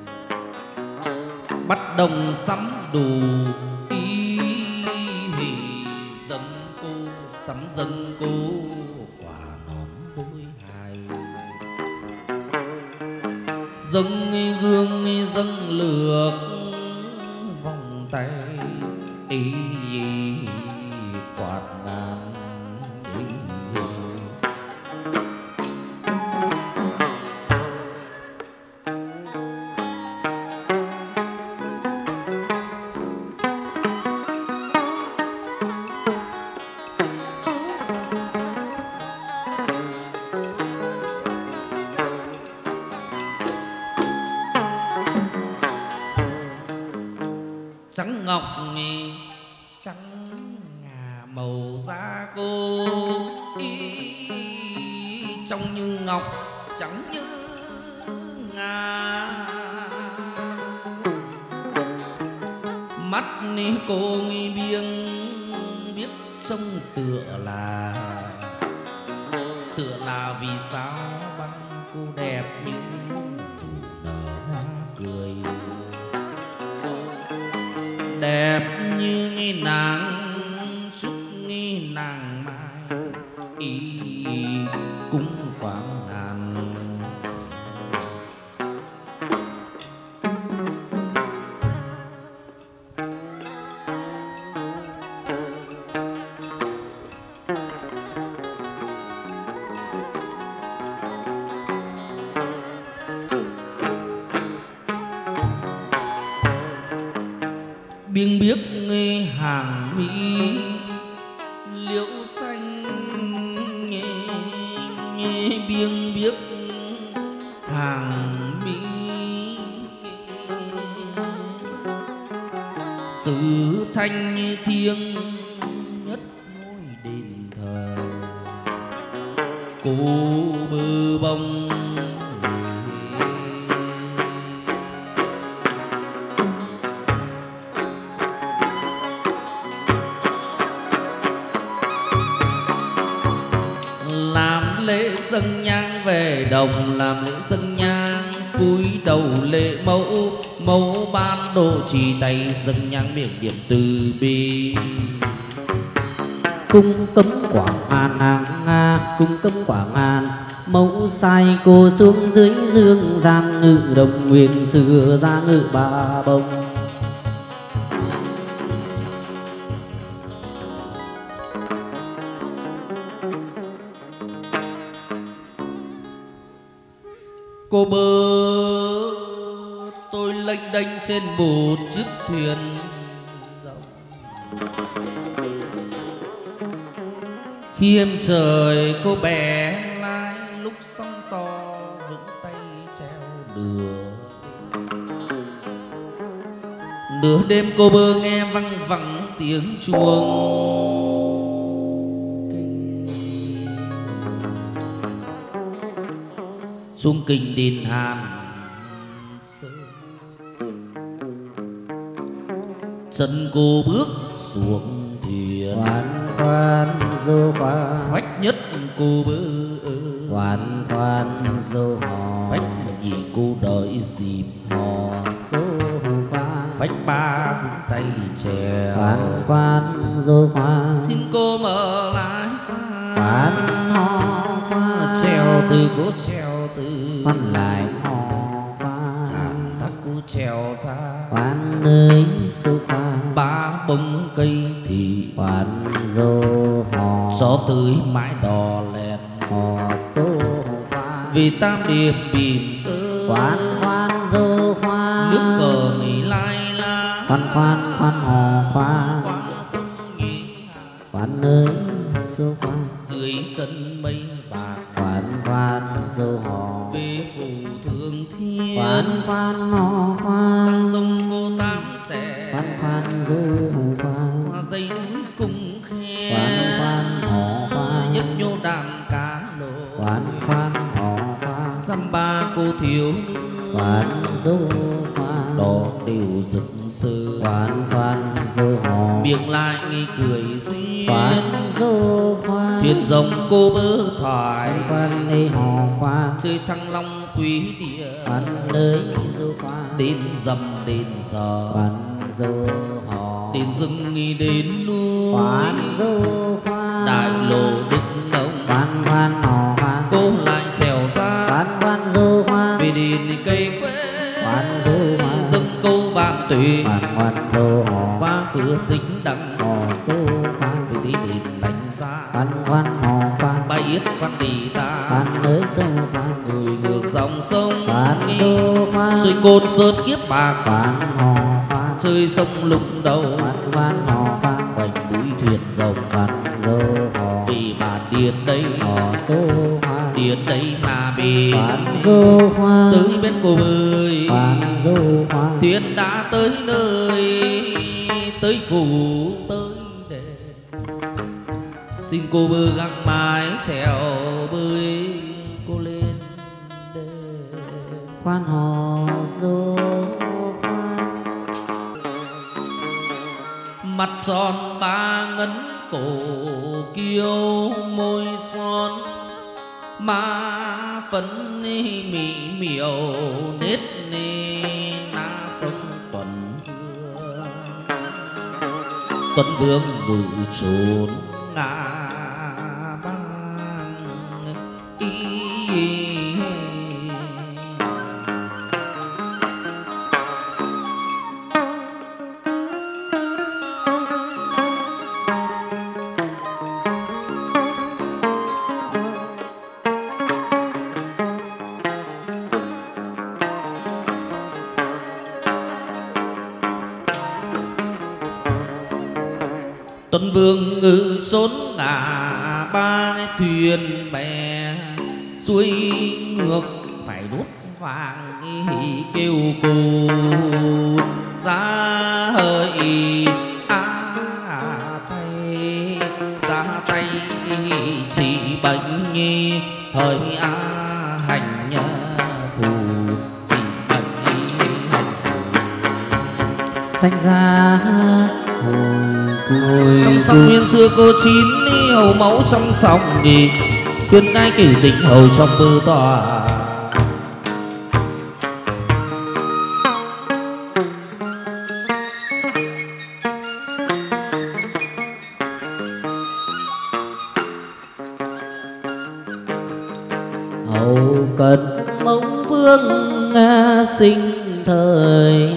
bắt đồng sắm đủ ý hỉ dâng cô sắm dâng cô quả nón đôi hài, dâng gương dâng lược vòng tay ý quạt ngàn ý. Trắng ngọc trắng ngà màu da cô ý, trong như ngọc trắng như ngà, mắt ni cô nghi biếng biết trông tựa là tựa là vì sao băng cô đẹp như nở hoa cười, đẹp như nghi nàng trúc nghi nàng mai ý cũng quảng ngàn. Biếng biếc nghe hàng mỹ liễu xanh, nghe, nghe biếng biếc hàng mỹ sự thanh thiêng nhất ngôi đền thờ, cô bơ bông làm lễ dâng nhang về đồng, làm lễ dâng nhang cúi đầu lễ mẫu, mẫu ban độ trì tay dâng nhang miệng niệm từ bi. Cung cấm Quảng An nàng nga, cung cấm Quảng An mẫu sai cô xuống dưới dương gian, ngự đồng nguyên xưa ra ngự ba bông. Cô bơ tôi lênh đênh trên một chiếc thuyền rộng, khi em trời cô bé lái lúc sóng to vững tay treo đưa. Nửa đêm cô bơ nghe văng vẳng tiếng chuông chuông kinh đền Hàn Sơn, chân cô bước xuống thuyền khoan khoan dô khoan, phách nhất cô bơ khoan khoan dô hò, phách nhị cô đợi dịp hò số khoan, phách ba vững tay chèo khoan khoan dô khoan, xin cô mở lái xa khoan hò khoan, treo từ cô treo từ khoan lại hò khoan, thác cô treo xa khoan nơi số khoan, ba bông cây thì khoan dô hò, cho tới mái đò lẹt hò số khoan, vì tam điệp bìm sơ khoan khoan dô khoan, nước cờ nghỉ lai la khoan khoan khoan hò khoan, qua sông nhị khoan nơi số khoan, dưới chân mây bạc khoan khoan dô hò, về phủ thương thiên khoan khoan hò khoan, sang sông cô tám trẻ khoan khoan dô khoan, qua dây núi cung khe khoan khoan hò khoan, nhấp nhô đàn cá lô khoan khoan hò khoan, samba cô thiếu khoan du khoan đỏ đều rực sư khoan khoan du hò miệng lại nghi cười duyên khoan du khoan thuyền rồng cô bơ thoại khoan đi hò khoan chơi thăng long quý địa khoan lưới du khoan tên dầm đền giờ khoan du hò đến rừng nghi đến núi khoan du khoan đại lộ đức ông khoan khoan hò khoan cô lại trèo ra khoan khoan du khoan về đền cây quế khoan du khoan dâng câu bàn tùy khoan khoan du hò qua cửa xính đằng hò du khoan vì tí đền đánh ra khoan khoan hò khoan bay yết quan đi ta khoan lưới du khoan người ngược dòng sông khoan du khoan chơi côn sơn kiếp bạc khoan hò khoan chơi sông lục đầu khoan khoan hò khoan bành mũi thuyền rồng khoan du hò vì bà điền đây hò du khoan điền đây là bì khoan du khoan tới bên cô bơi khoan du khoan thuyền đã tới nơi tới phủ tới đền xin cô bơ gác mái chèo bơi cô lên đền khoan hò du khoan mặt tròn ba ngấn cổ kiêu môi son má phấn mị miều nết na sông tuần vương tuần vương ngự trốn ngã băng y tuần vương ngự trốn ngả ba thuyền bè xuôi ngược phải đốt vàng kêu cô ra hơi a tay ra tay chỉ bệnh nhi thời a hành phù chỉ bệnh hành thanh ra hồi trong sông nguyên xưa cô chín hầu mẫu trong sông đi khuyên ai cửu tình hầu trong bơ tòa hầu cận mẫu vương nga sinh thời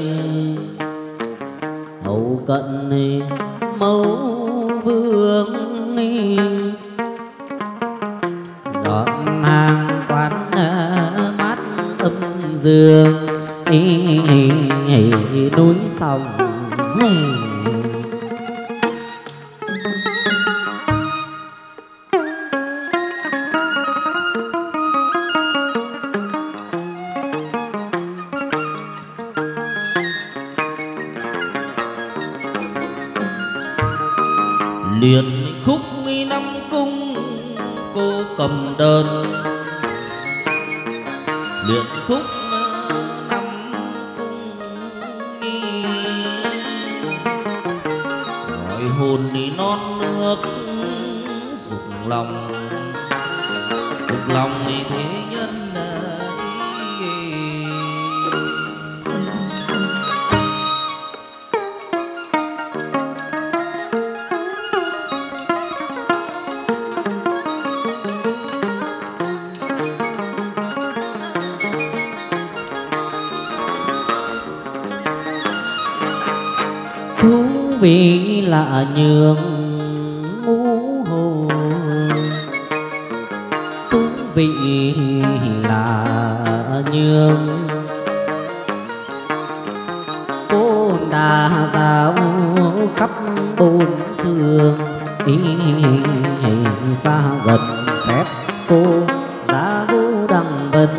hầu cận mẫu vương dọn hàng quán mát âm dương núi sông liền khúc nghi năm cung cô cầm đơn liền khúc năm cung nghi gọi hồn đi non nước dục lòng dục lòng thì thế nhân thú vị lạ nhường ngũ hồ thú vị lạ nhường cô đà giáo khắp bốn phương ý xa gần phép cô giá vũ đăng vân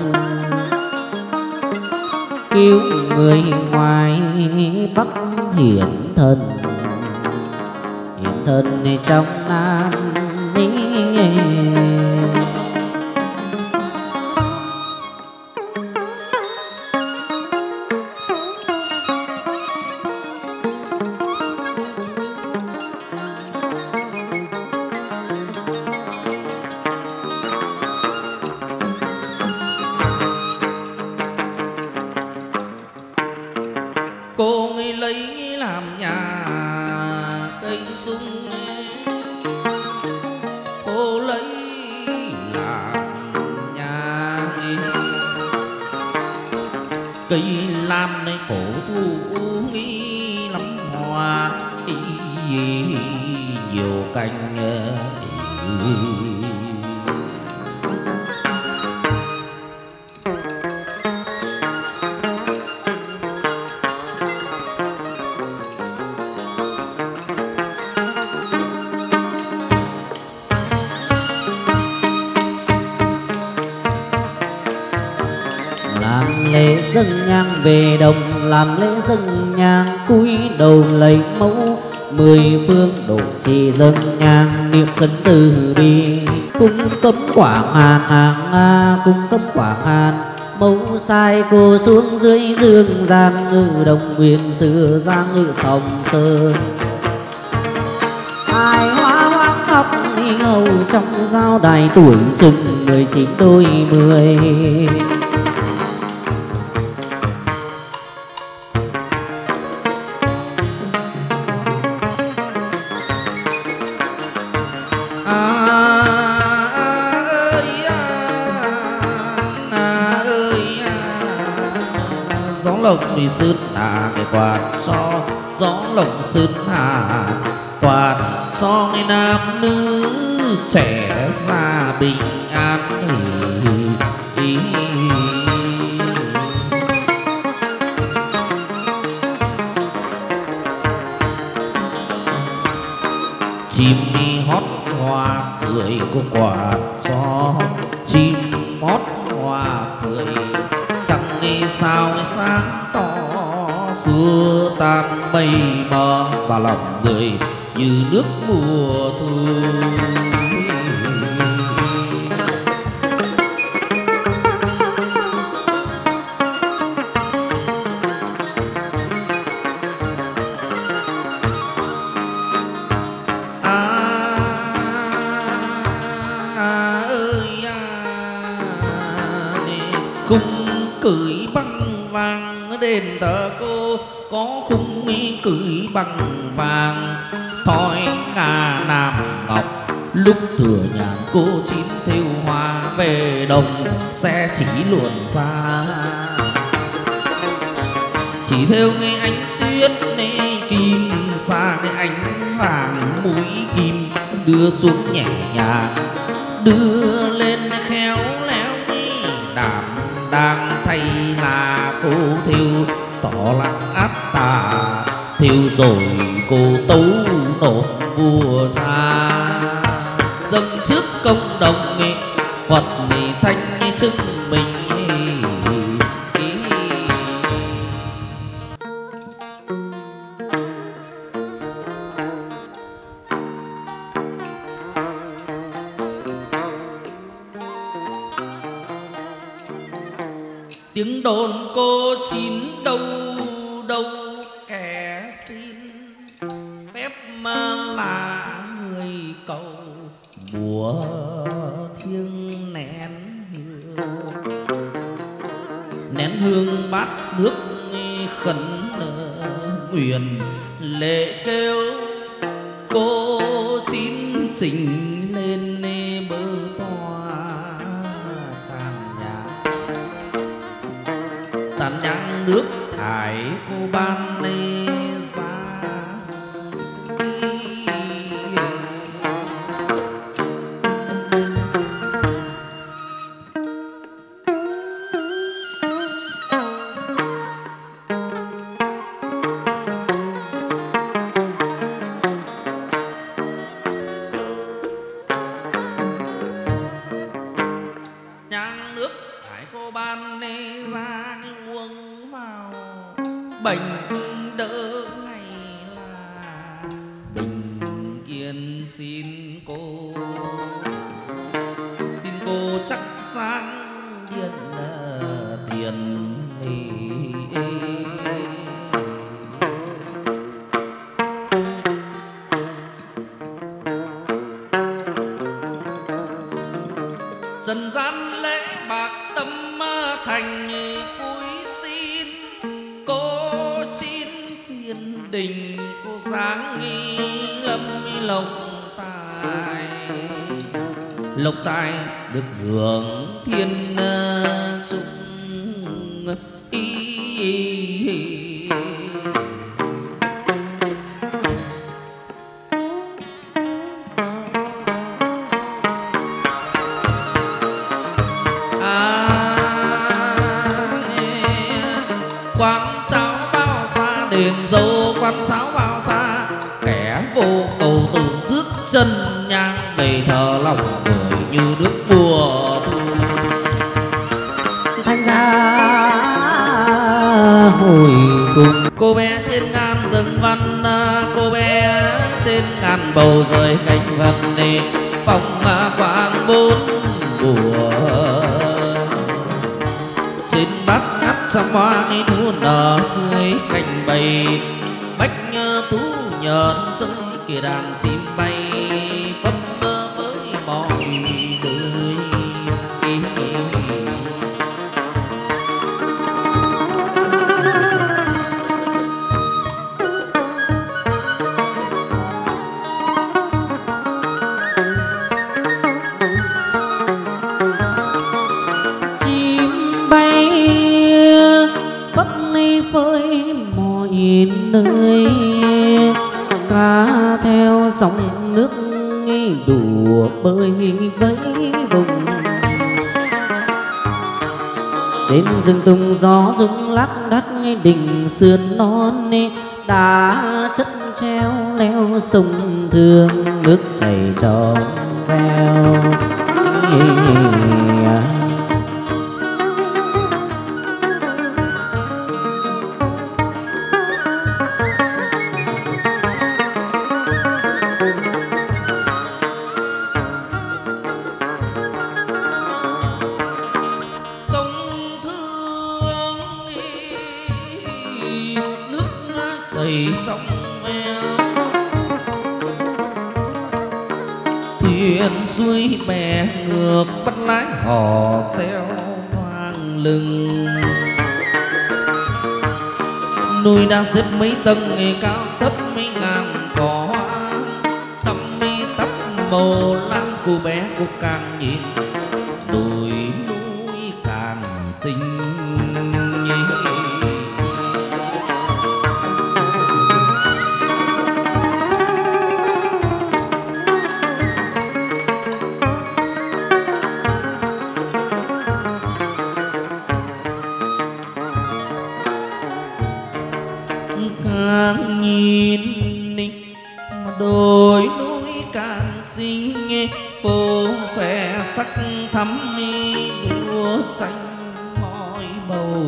cứu người ngoài bắc hiển thân hiển thân trong nam cây lan này cổ u nghĩ lắm hoa đi nhiều cành dâng nhang về đồng, làm lễ dâng nhang cúi đầu lấy mẫu, mười phương độ trì dâng nhang niệm khấn từ bi. Cung cấm quảng hàn hàng nga, cung cấm quảng hàn mẫu sai cô xuống dưới dương gian, ngự đồng nguyên xưa giang ngự sòng sơn. Ai hoa hoang ngọc đi hầu trong giao đài, tuổi chừng mười chín đôi mươi. Lộng đi sứt hà cái quạt so gió lộng sứt hà quạt so ngày nam nữ trẻ ra bình an. Ý, ý. Chim đi hót hoa cười cô quạt gió, chim hót hoa cười chẳng nghe sao sáng tỏ, xua tan mây mờ và lòng người như nước mùa thu. Cưỡi bằng vàng đền thờ cô, có khung mi cưỡi bằng vàng thoi ngà nam ngọc. Lúc thừa nhàn cô chín thêu hoa về đồng, sẽ chỉ luồn xa chỉ theo nghe ánh tuyết nê kim xa cái ánh vàng mũi kim, đưa xuống nhẹ nhàng đưa lên khéo léo đạm đang thay là cô thiêu tỏ lặng át tà, thiêu rồi cô tấu nộp vua cha. Dâng trước công đồng Phật thanh chứng mình. Tiếng đồn cô chín đâu đâu kẻ xin phép mà là người cầu mùa thiêng nén hương, nén hương bát nước khấn nguyện lệ kêu cô chín xình lên bơ toa tàn nhà tàn nhang nước thải cô ban nê ra. Nhang nước thải cô ban nê ra uống vào bệnh đỡ ngày là bình yên. Xin cô xin cô chắc sáng điện tiền dân gian lễ bạc tâm thành cúi xin cô chín tiền đình. Cô dáng nghi lâm lộc tài lộc tài được hưởng thiên trung ý. nhang về thờ lòng người như nước mùa thu. Thanh ra hồi cùng Cô bé trên ngàn rừng văn, cô bé trên ngàn bầu trời cánh vật đi phong quang bốn mùa. Trên bát ngát trăm hoa nghi thu nở dưới cành bầy bách thú nhợn rơi kìa đàn chim bay phấp mơ với mọi người. với mọi nơi cá theo dòng nước đùa bơi với vùng trên rừng tùng gió rung lắc đắc đỉnh sườn non đá chất treo leo sông thương nước chảy tròn veo. Thuyền xuôi bè ngược bắt lái hò xeo hoang lưng. Núi đang xếp mấy tầng cao thấp mấy ngàn cỏ hoa tắm mấy tóc màu lam. Cô bé cô càng nhìn đồi núi càng xinh. Càng nhìn đồi núi càng xinh phố khoe sắc thắm đua xanh mỏi bầu.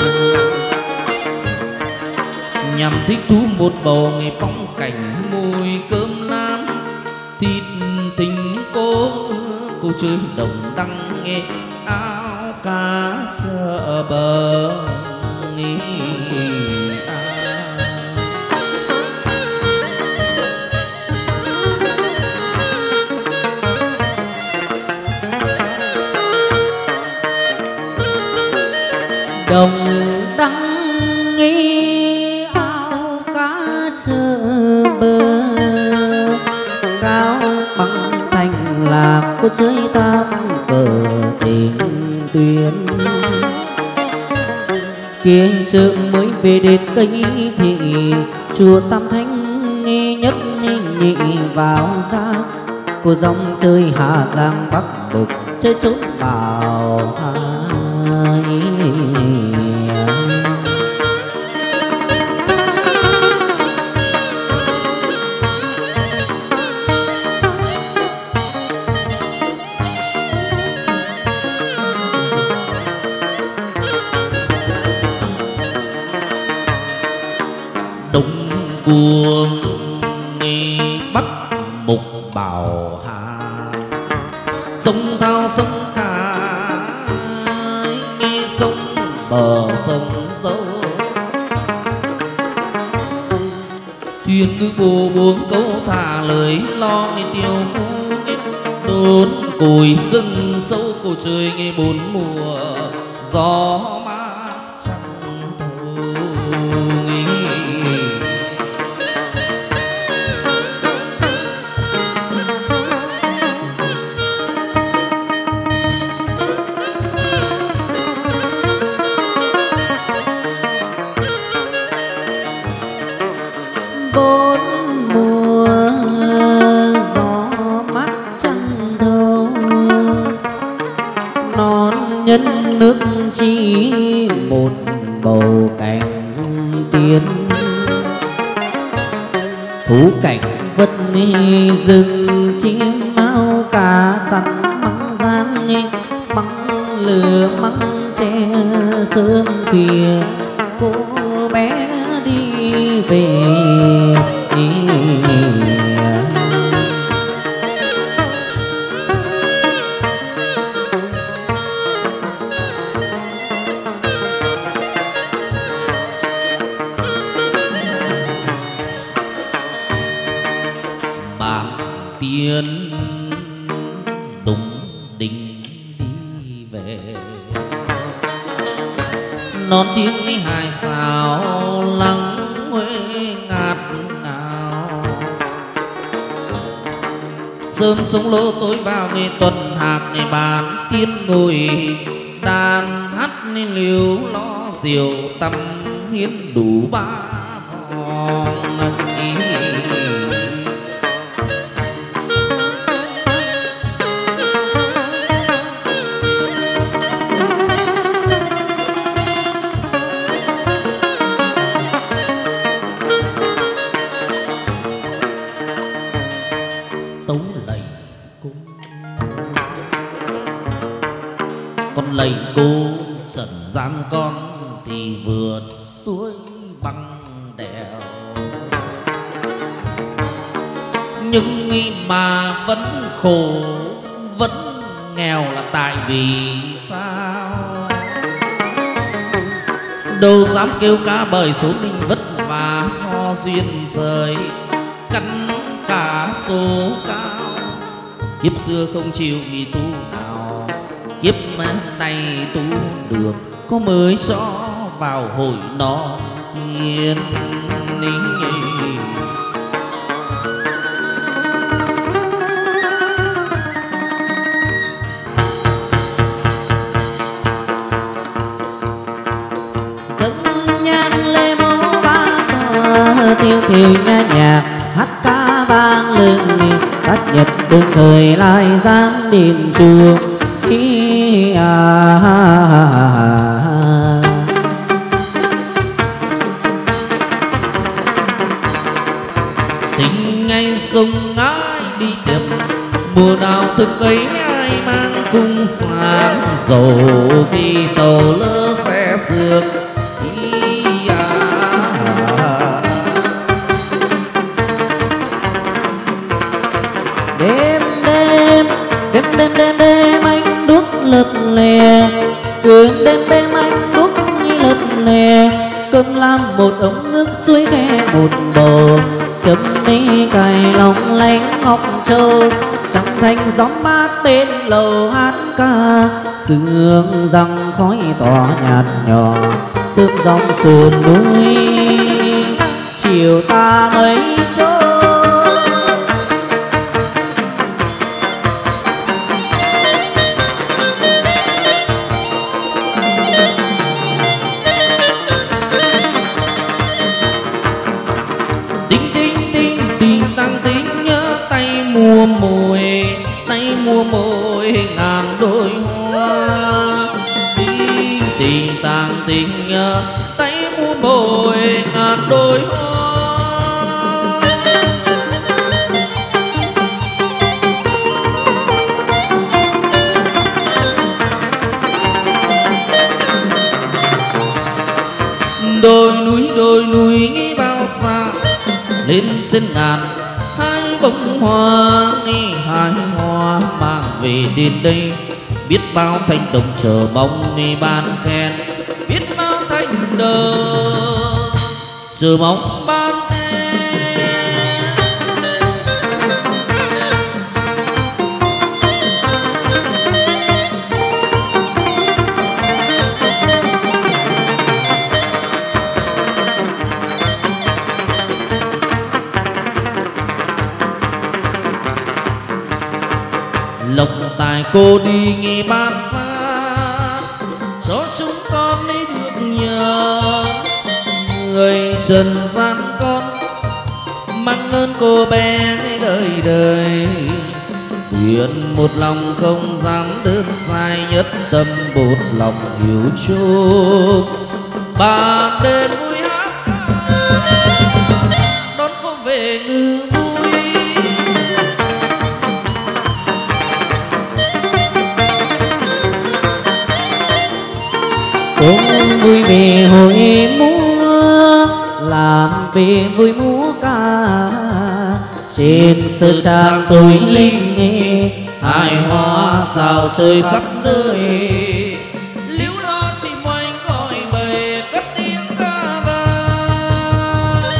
Nhằm thích thú một bầu ngày phong cảnh mùi cơm lam thịt tình cô cô chơi đồng đăng nghe áo cá chợ bờ. Đồng đăng nghi áo cá chợ bờ cao bằng thành lạc cô chơi tam cờ tình tuyến. Kiên trượng mới về đến cây thị chùa Tam Thánh nghi nhất nhị vào ra cô dòng chơi Hà Giang Bắc Bục chơi trốn vào hai. Đông cuồng nghi Bắc Mục Bảo Hà sông Thao sông Thả nghi sông bờ sông dâu. Thuyền ngư phù buông câu thả lời lo nghe tiêu phu nghe đốn cùi rừng sâu cổ trời nghe bốn mùa gió mát trăng thâu nghe. Bốn mùa gió mát trăng thâu non nhân nước chỉ một bầu cành tiên. Thú cảnh vật rừng chim cá sắn măng giang nhỉ, măng lửa măng tre sớm khuya cô bé đi về. Bạc tiên đúng đỉnh đi về, non chiếc hai sao lắng huế ngạt ngào. Sớm sống lỗ tối vào ngày tuần hạc, ngày bàn tiên ngồi đàn hát nên liều lo diều tâm hiến đủ ba vòng. Tấu lạy cung con lạy cô trần gian con thì vượt suối băng đèo, nhưng mà vẫn khổ vẫn nghèo là tại vì sao? Đâu dám kêu ca bởi số mình vất vả so duyên trời cắn cả số cao. Kiếp xưa không chịu vì tu nào, kiếp này tu được có mới cho vào hội nó thiên ninh. Dâng nhang lê mẫu ba tòa, tiêu thiêu nha nhạc hát ca vang lừng. Tắt nhật đương thời lại giáng đền trường ý à, à, à, à. Tình ngày sông ai đi tìm, mùa nào thức ấy ai mang cung sáng dầu khi tàu lỡ xe xược ý à, à. Đêm đêm đêm đêm đêm đêm anh đuốc lật lè, cường đêm đêm anh đuốc như lật lè. Cơm làm một ống nước suối khe một bầu, chấm mi cài lòng lánh ngọc châu. Trăng thanh gió mát bên lầu hát ca, sương răng khói tỏa nhạt nhỏ. Sương dòng sườn núi chiều ta mấy chỗ. Mua mồi tay mua mồi ngàn đôi hoa, tình tình tàng tình tay mua mồi ngàn đôi hoa. Đồi núi đồi núi bao xa lên trên ngàn bông hoa nghi hai hoa mang về đến đây. Biết bao thanh đồng chờ mong đi ban khen, biết bao thanh đồng chờ mong ban khen. Lộc tài cô đi nghe ban phát, cho chúng con lấy được nhờ. Người trần gian con mang ơn cô bé đời đời. Nguyện một lòng không dám đơn sai, nhất tâm một lòng hiểu chúc. Bạn đến vui hát đón cô về ngư vui. cũng vui về hội múa làm về vui múa ca trên sơn trang tôi linh nghe hài hoa sao chơi khắp nơi liễu lo chim oanh gọi bầy cất tiếng ca vang.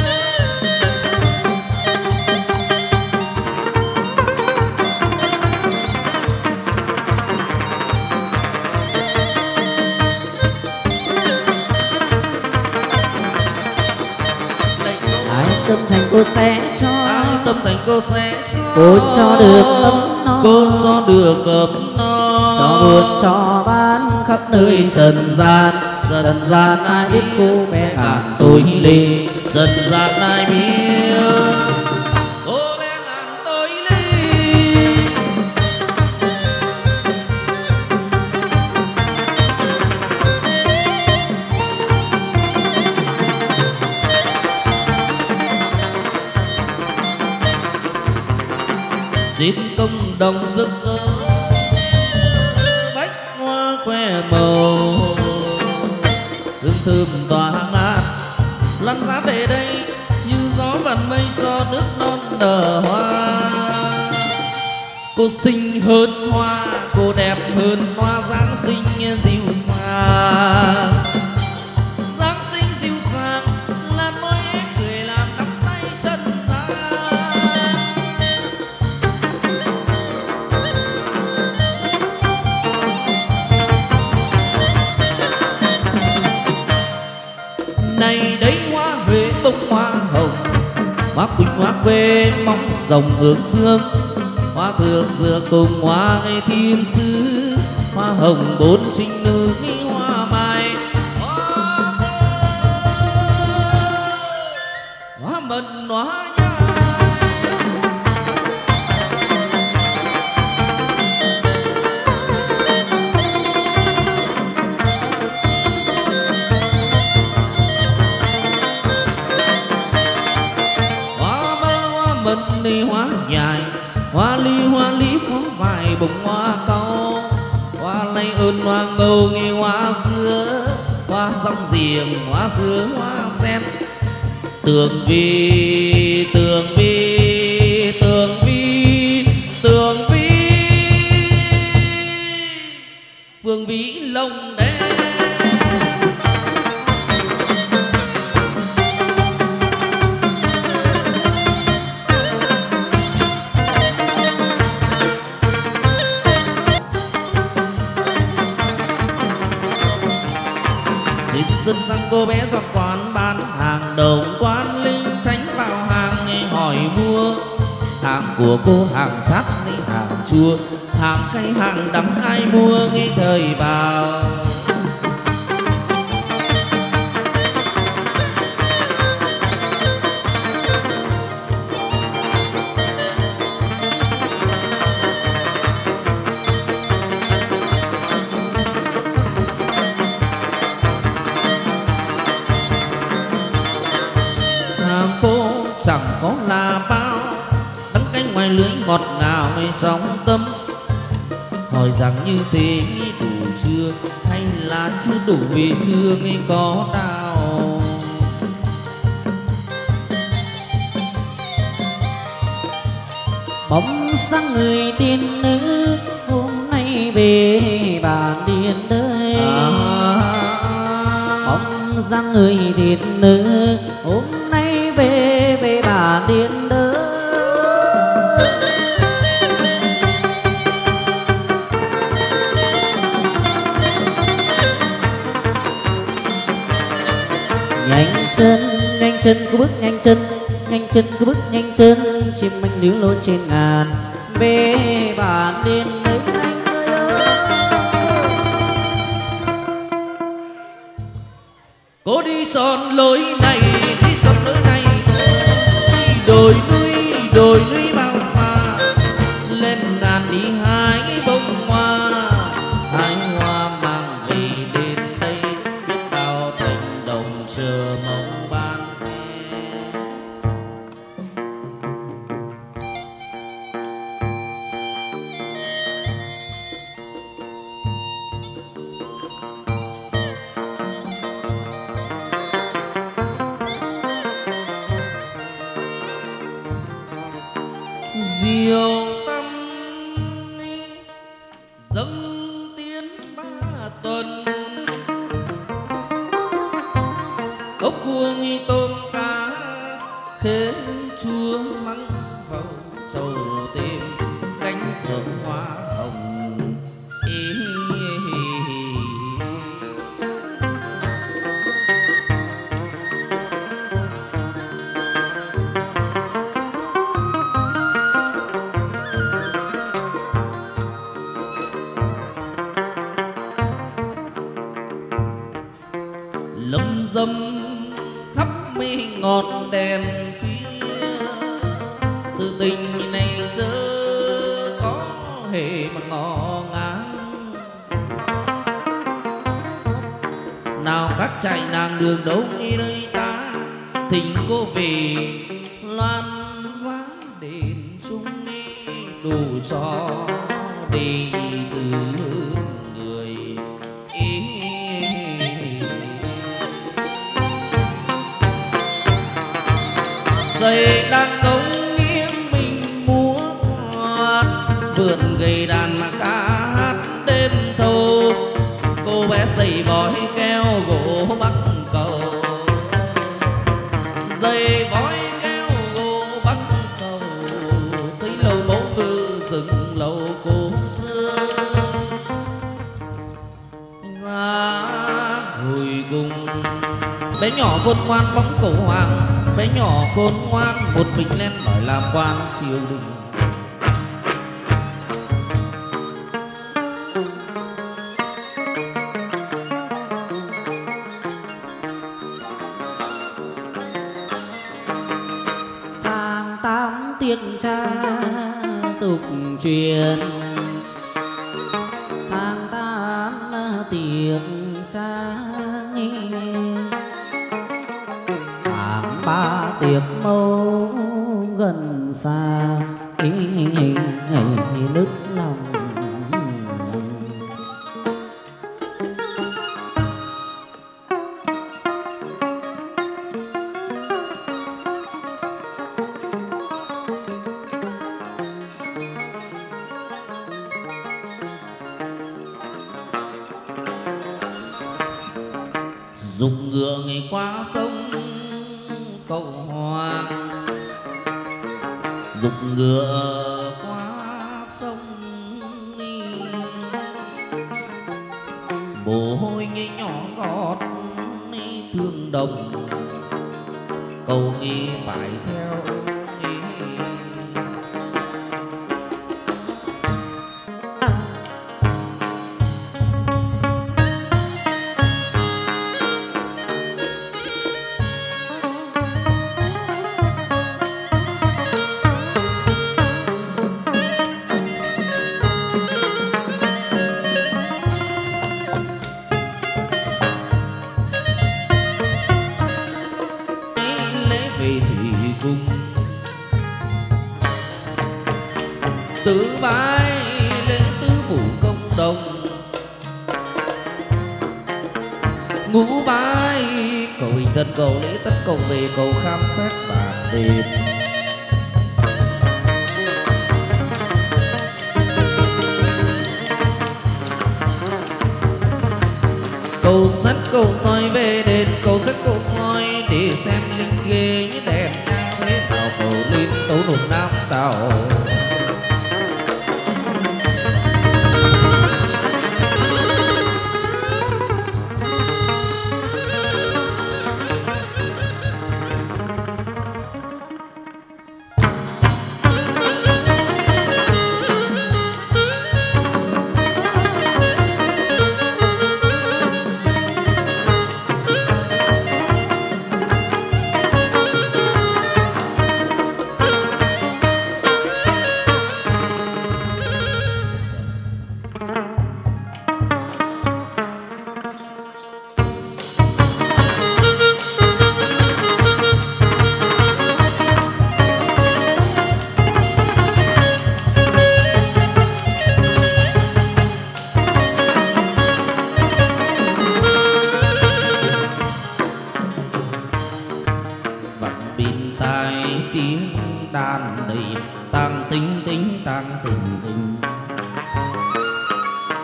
ai tâm thành cô sẽ cho ai tâm thành cô sẽ cho cô cho được ấm no cô cho được ấm no cho buồn cho bán khắp nơi trần gian trần gian ai biết cô bé ngàn tôi ly trần gian ai biết cô bé ngàn tôi ly. Trên công đồng rực rỡ bách hoa khoe màu hương thơm tỏa ngát lăn giá về đây như gió vần mây cho nước non nở hoa. Cô xinh hơn hoa, cô đẹp hơn hoa, dáng xinh dịu dàng, dáng xinh dịu dàng là môi em cười làm đắm say chân gian. Này đấy hoa huế bông hoa hồng, hoa quỳnh hoa quê mong rồng hướng dương, hoa thượng dừa cùng hoa ngày thiên sứ, hoa hồng bốn trinh nữ nghi hoa mai, hoa hoa mận hoa nhai. Mận đi hoa nhài, hoa ly hoa lý có vài bông hoa cau, hoa lay ơn hoa ngâu nghe hoa dứa, hoa song giềng hoa dứa hoa sen, tường vi tường vi tường vi tường vi phương vĩ lông đen. Sân sang cô bé dọn quán bán hàng đồng, quan linh thánh vào hàng nghe hỏi mua, hàng của cô hàng chắc đi hàng chua, hàng cay hàng đắng ai mua nghe thời vào. Chẳng có là bao đắng cánh ngoài lưới ngọt ngào ngay trong tâm, hỏi rằng như thế đủ chưa hay là chưa đủ vì chưa nghe có đau. bóng dáng người tiên nữ hôm nay về bàn điện đời, à, bóng dáng người tiên nữ hôm nay về về bàn điện đời. Nhanh chân nhanh chân cứ bước nhanh chân, nhanh chân cứ bước nhanh chân, chim anh níu lô trên ngàn về bàn điện đời anh ơi ơi. Cô đi tròn lối này, đi tròn lối này thôi, đồi núi đồi núi bao xa, lên ngàn đi hái bông hoa, hái hoa mang về đến đây, biết bao thành đồng chờ mong ban về. chiều tâm dâng tiến ba tuần ốc cua nghi tôm cá khế chúa măng vào trầu tìm cánh thơm hoa hồng ý. Lâm dâm thắp mê ngọn đèn khuya sự tình này chớ có hề mà ngỏ ngáng. Nào các chạy nàng đường đâu đi đây ta thỉnh cô về loan giá đền chung đủ cho đi từ người ý. Dây đàn công nghiêng mình múa vườn gầy đàn mà ca hát đêm thâu cô bé giày vói keo gỗ bắc cầu giày vói keo gỗ bắc cầu xây lầu mẫu cư dựng lầu cổ xưa ra hồi cùng bé nhỏ khôn ngoan bóng cầu hoàng bé nhỏ khôn ngoan một mình lên đòi làm quan triều đình. Tháng tám tiếng cha tục truyền tháng tám tiếng cha nghi tháng ba tiệc mâu gần xa ý nức lòng. Dùng ngựa ngày qua sông cầu hoàng dùng ngựa qua sông mồ hôi ngây nhỏ giọt thương đồng cầu nghi phải theo. Tứ bái lễ tứ phủ công đồng ngũ bái cầu hình thân cầu lễ tất cầu về cầu khám xét bản đền cầu xét cầu soi về đền cầu xét cầu soi để xem linh ghê như đèn thế nào cầu lên tấu nộp nam tàu.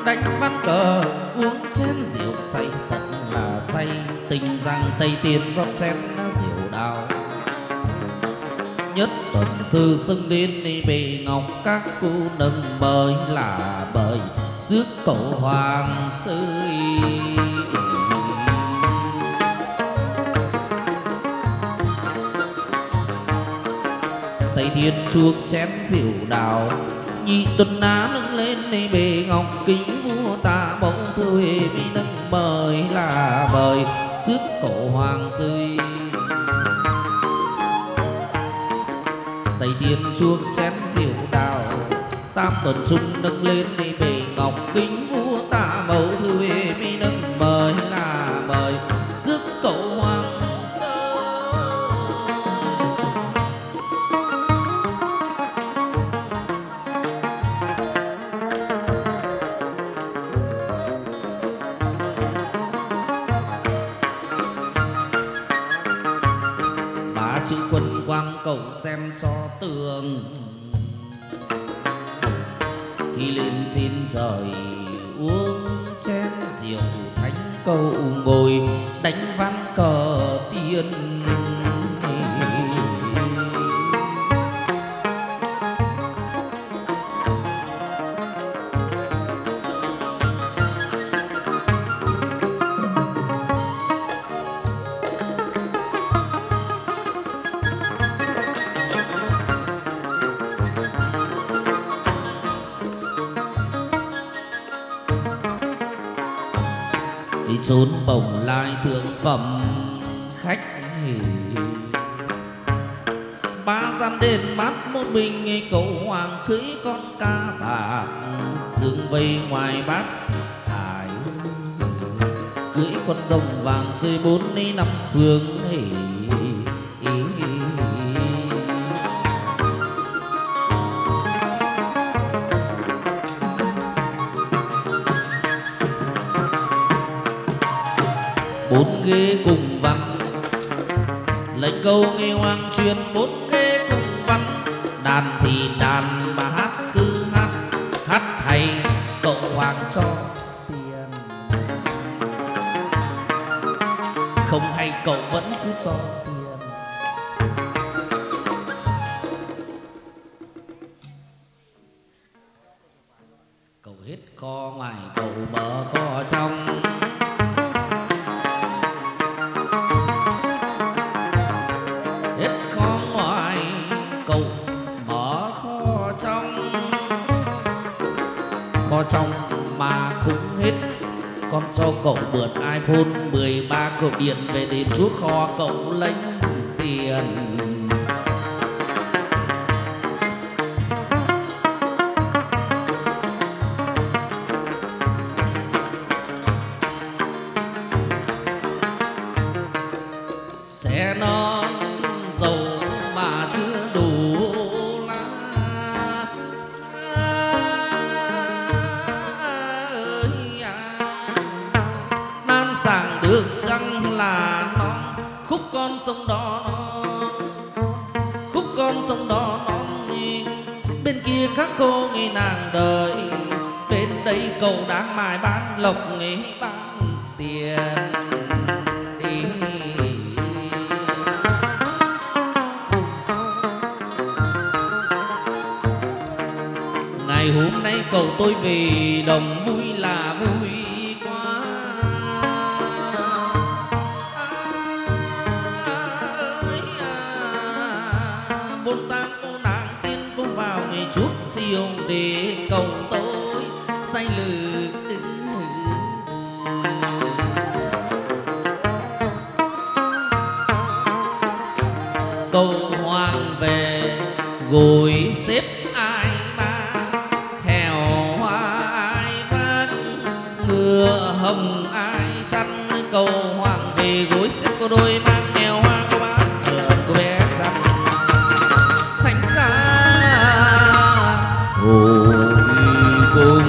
đánh ván cờ uống chén rượu say thật là say, tình rằng Tây Tiên rót chén rượu đào. Nhất tuần sư xưng đến đi bề ngọc, các cô nâng mời là bởi rước cậu hoàng sư. Tây Thiên chuốc chén rượu đào, nhị tuần á nâng lên đi bề ngọc, kính vua tạ mẫu thư huệ mi nâng mời là bởi rước cậu hoàng sư. Tây Thiên chuốc chén rượu đào, tam tuần trung nâng lên đi bề ngọc, kính vua tạ mẫu thư huệ mi nâng mời là mời rước cậu hoàng sư. Ba chữ quân quang cầu xem cho tường, khi lên trên trời uống chén rượu thánh cầu ngồi đánh ván cờ tiên. Trốn bồng lai thượng phẩm khách, ba gian đền mắt một mình cậu hoàng cưới con ca bạc, sương vây ngoài bát hải, cưới con rồng vàng rơi bốn năm phương. Bốn ghế cùng văn lệnh câu nghe hoàng truyền, bốn ghế cùng văn đàn thì đàn mà hát cứ hát, hát hay cậu hoàng cho tiền, không hay cậu vẫn cứ cho tiền. Cậu hết kho ngoài cậu mở kho trong, trong mà cũng hết. Con cho cậu mượn iPhone mười ba cậu điện về đến chuốc kho cậu lấy tiền. Trẻ non giàu mà chưa đủ lá, sàng được chăng là non, khúc con sông đó non, khúc con sông đó non. Bên kia các cô nghe nàng đợi, bên đây cậu đang mài bán lộc nghe bán tiền. Ngày hôm nay cậu tôi về đồng vui là vui, chút siêu để cầu tôi say lử. Cầu hoàng về gối xếp ai ba, hèo hoa ai vác, ngựa hồng ai chăn. Cầu hoàng về gối xếp có đôi mang nghèo hoa có bác ngựa cô bé chăn. Thành ra hồi cùng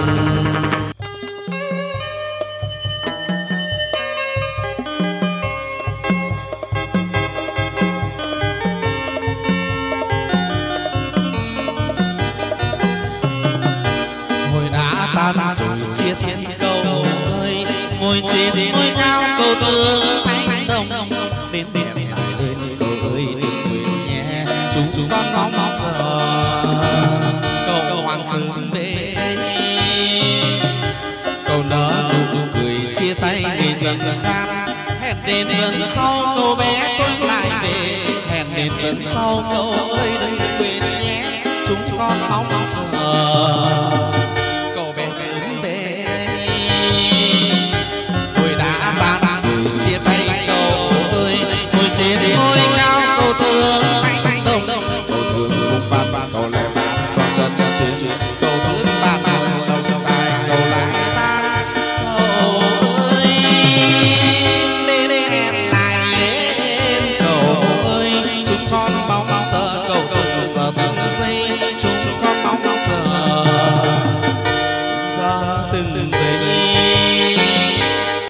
hồi đã ta tan rồi chia tay cầu ơi, ngồi trên ngôi cao cầu tương thánh đồng, đến đẹp lại lên cầu ơi đừng quên nhé, chúng con mong chờ cầu hoàng sớm về đây. Cầu nở nụ cười chia tay người trần gian, hẹn đến lần sau cầu bé tôi lại về, hẹn đến lần sau cầu ơi đừng quên nhé, chúng con mong chờ cầu bé sớm về đây. Tôi đã tan rồi chia tay cầu ơi, ngồi trên ngôi cao cầu thương anh đồng, cầu thương cùng ban cầu lẻ ban cho chân xuyên, cầu thương ban đồng tài cầu lại tan cầu ơi, đến hẹn lại đến cầu ơi, chúng con mong chờ cầu từng giờ từng giây, chúng con mong chờ giờ từng giây.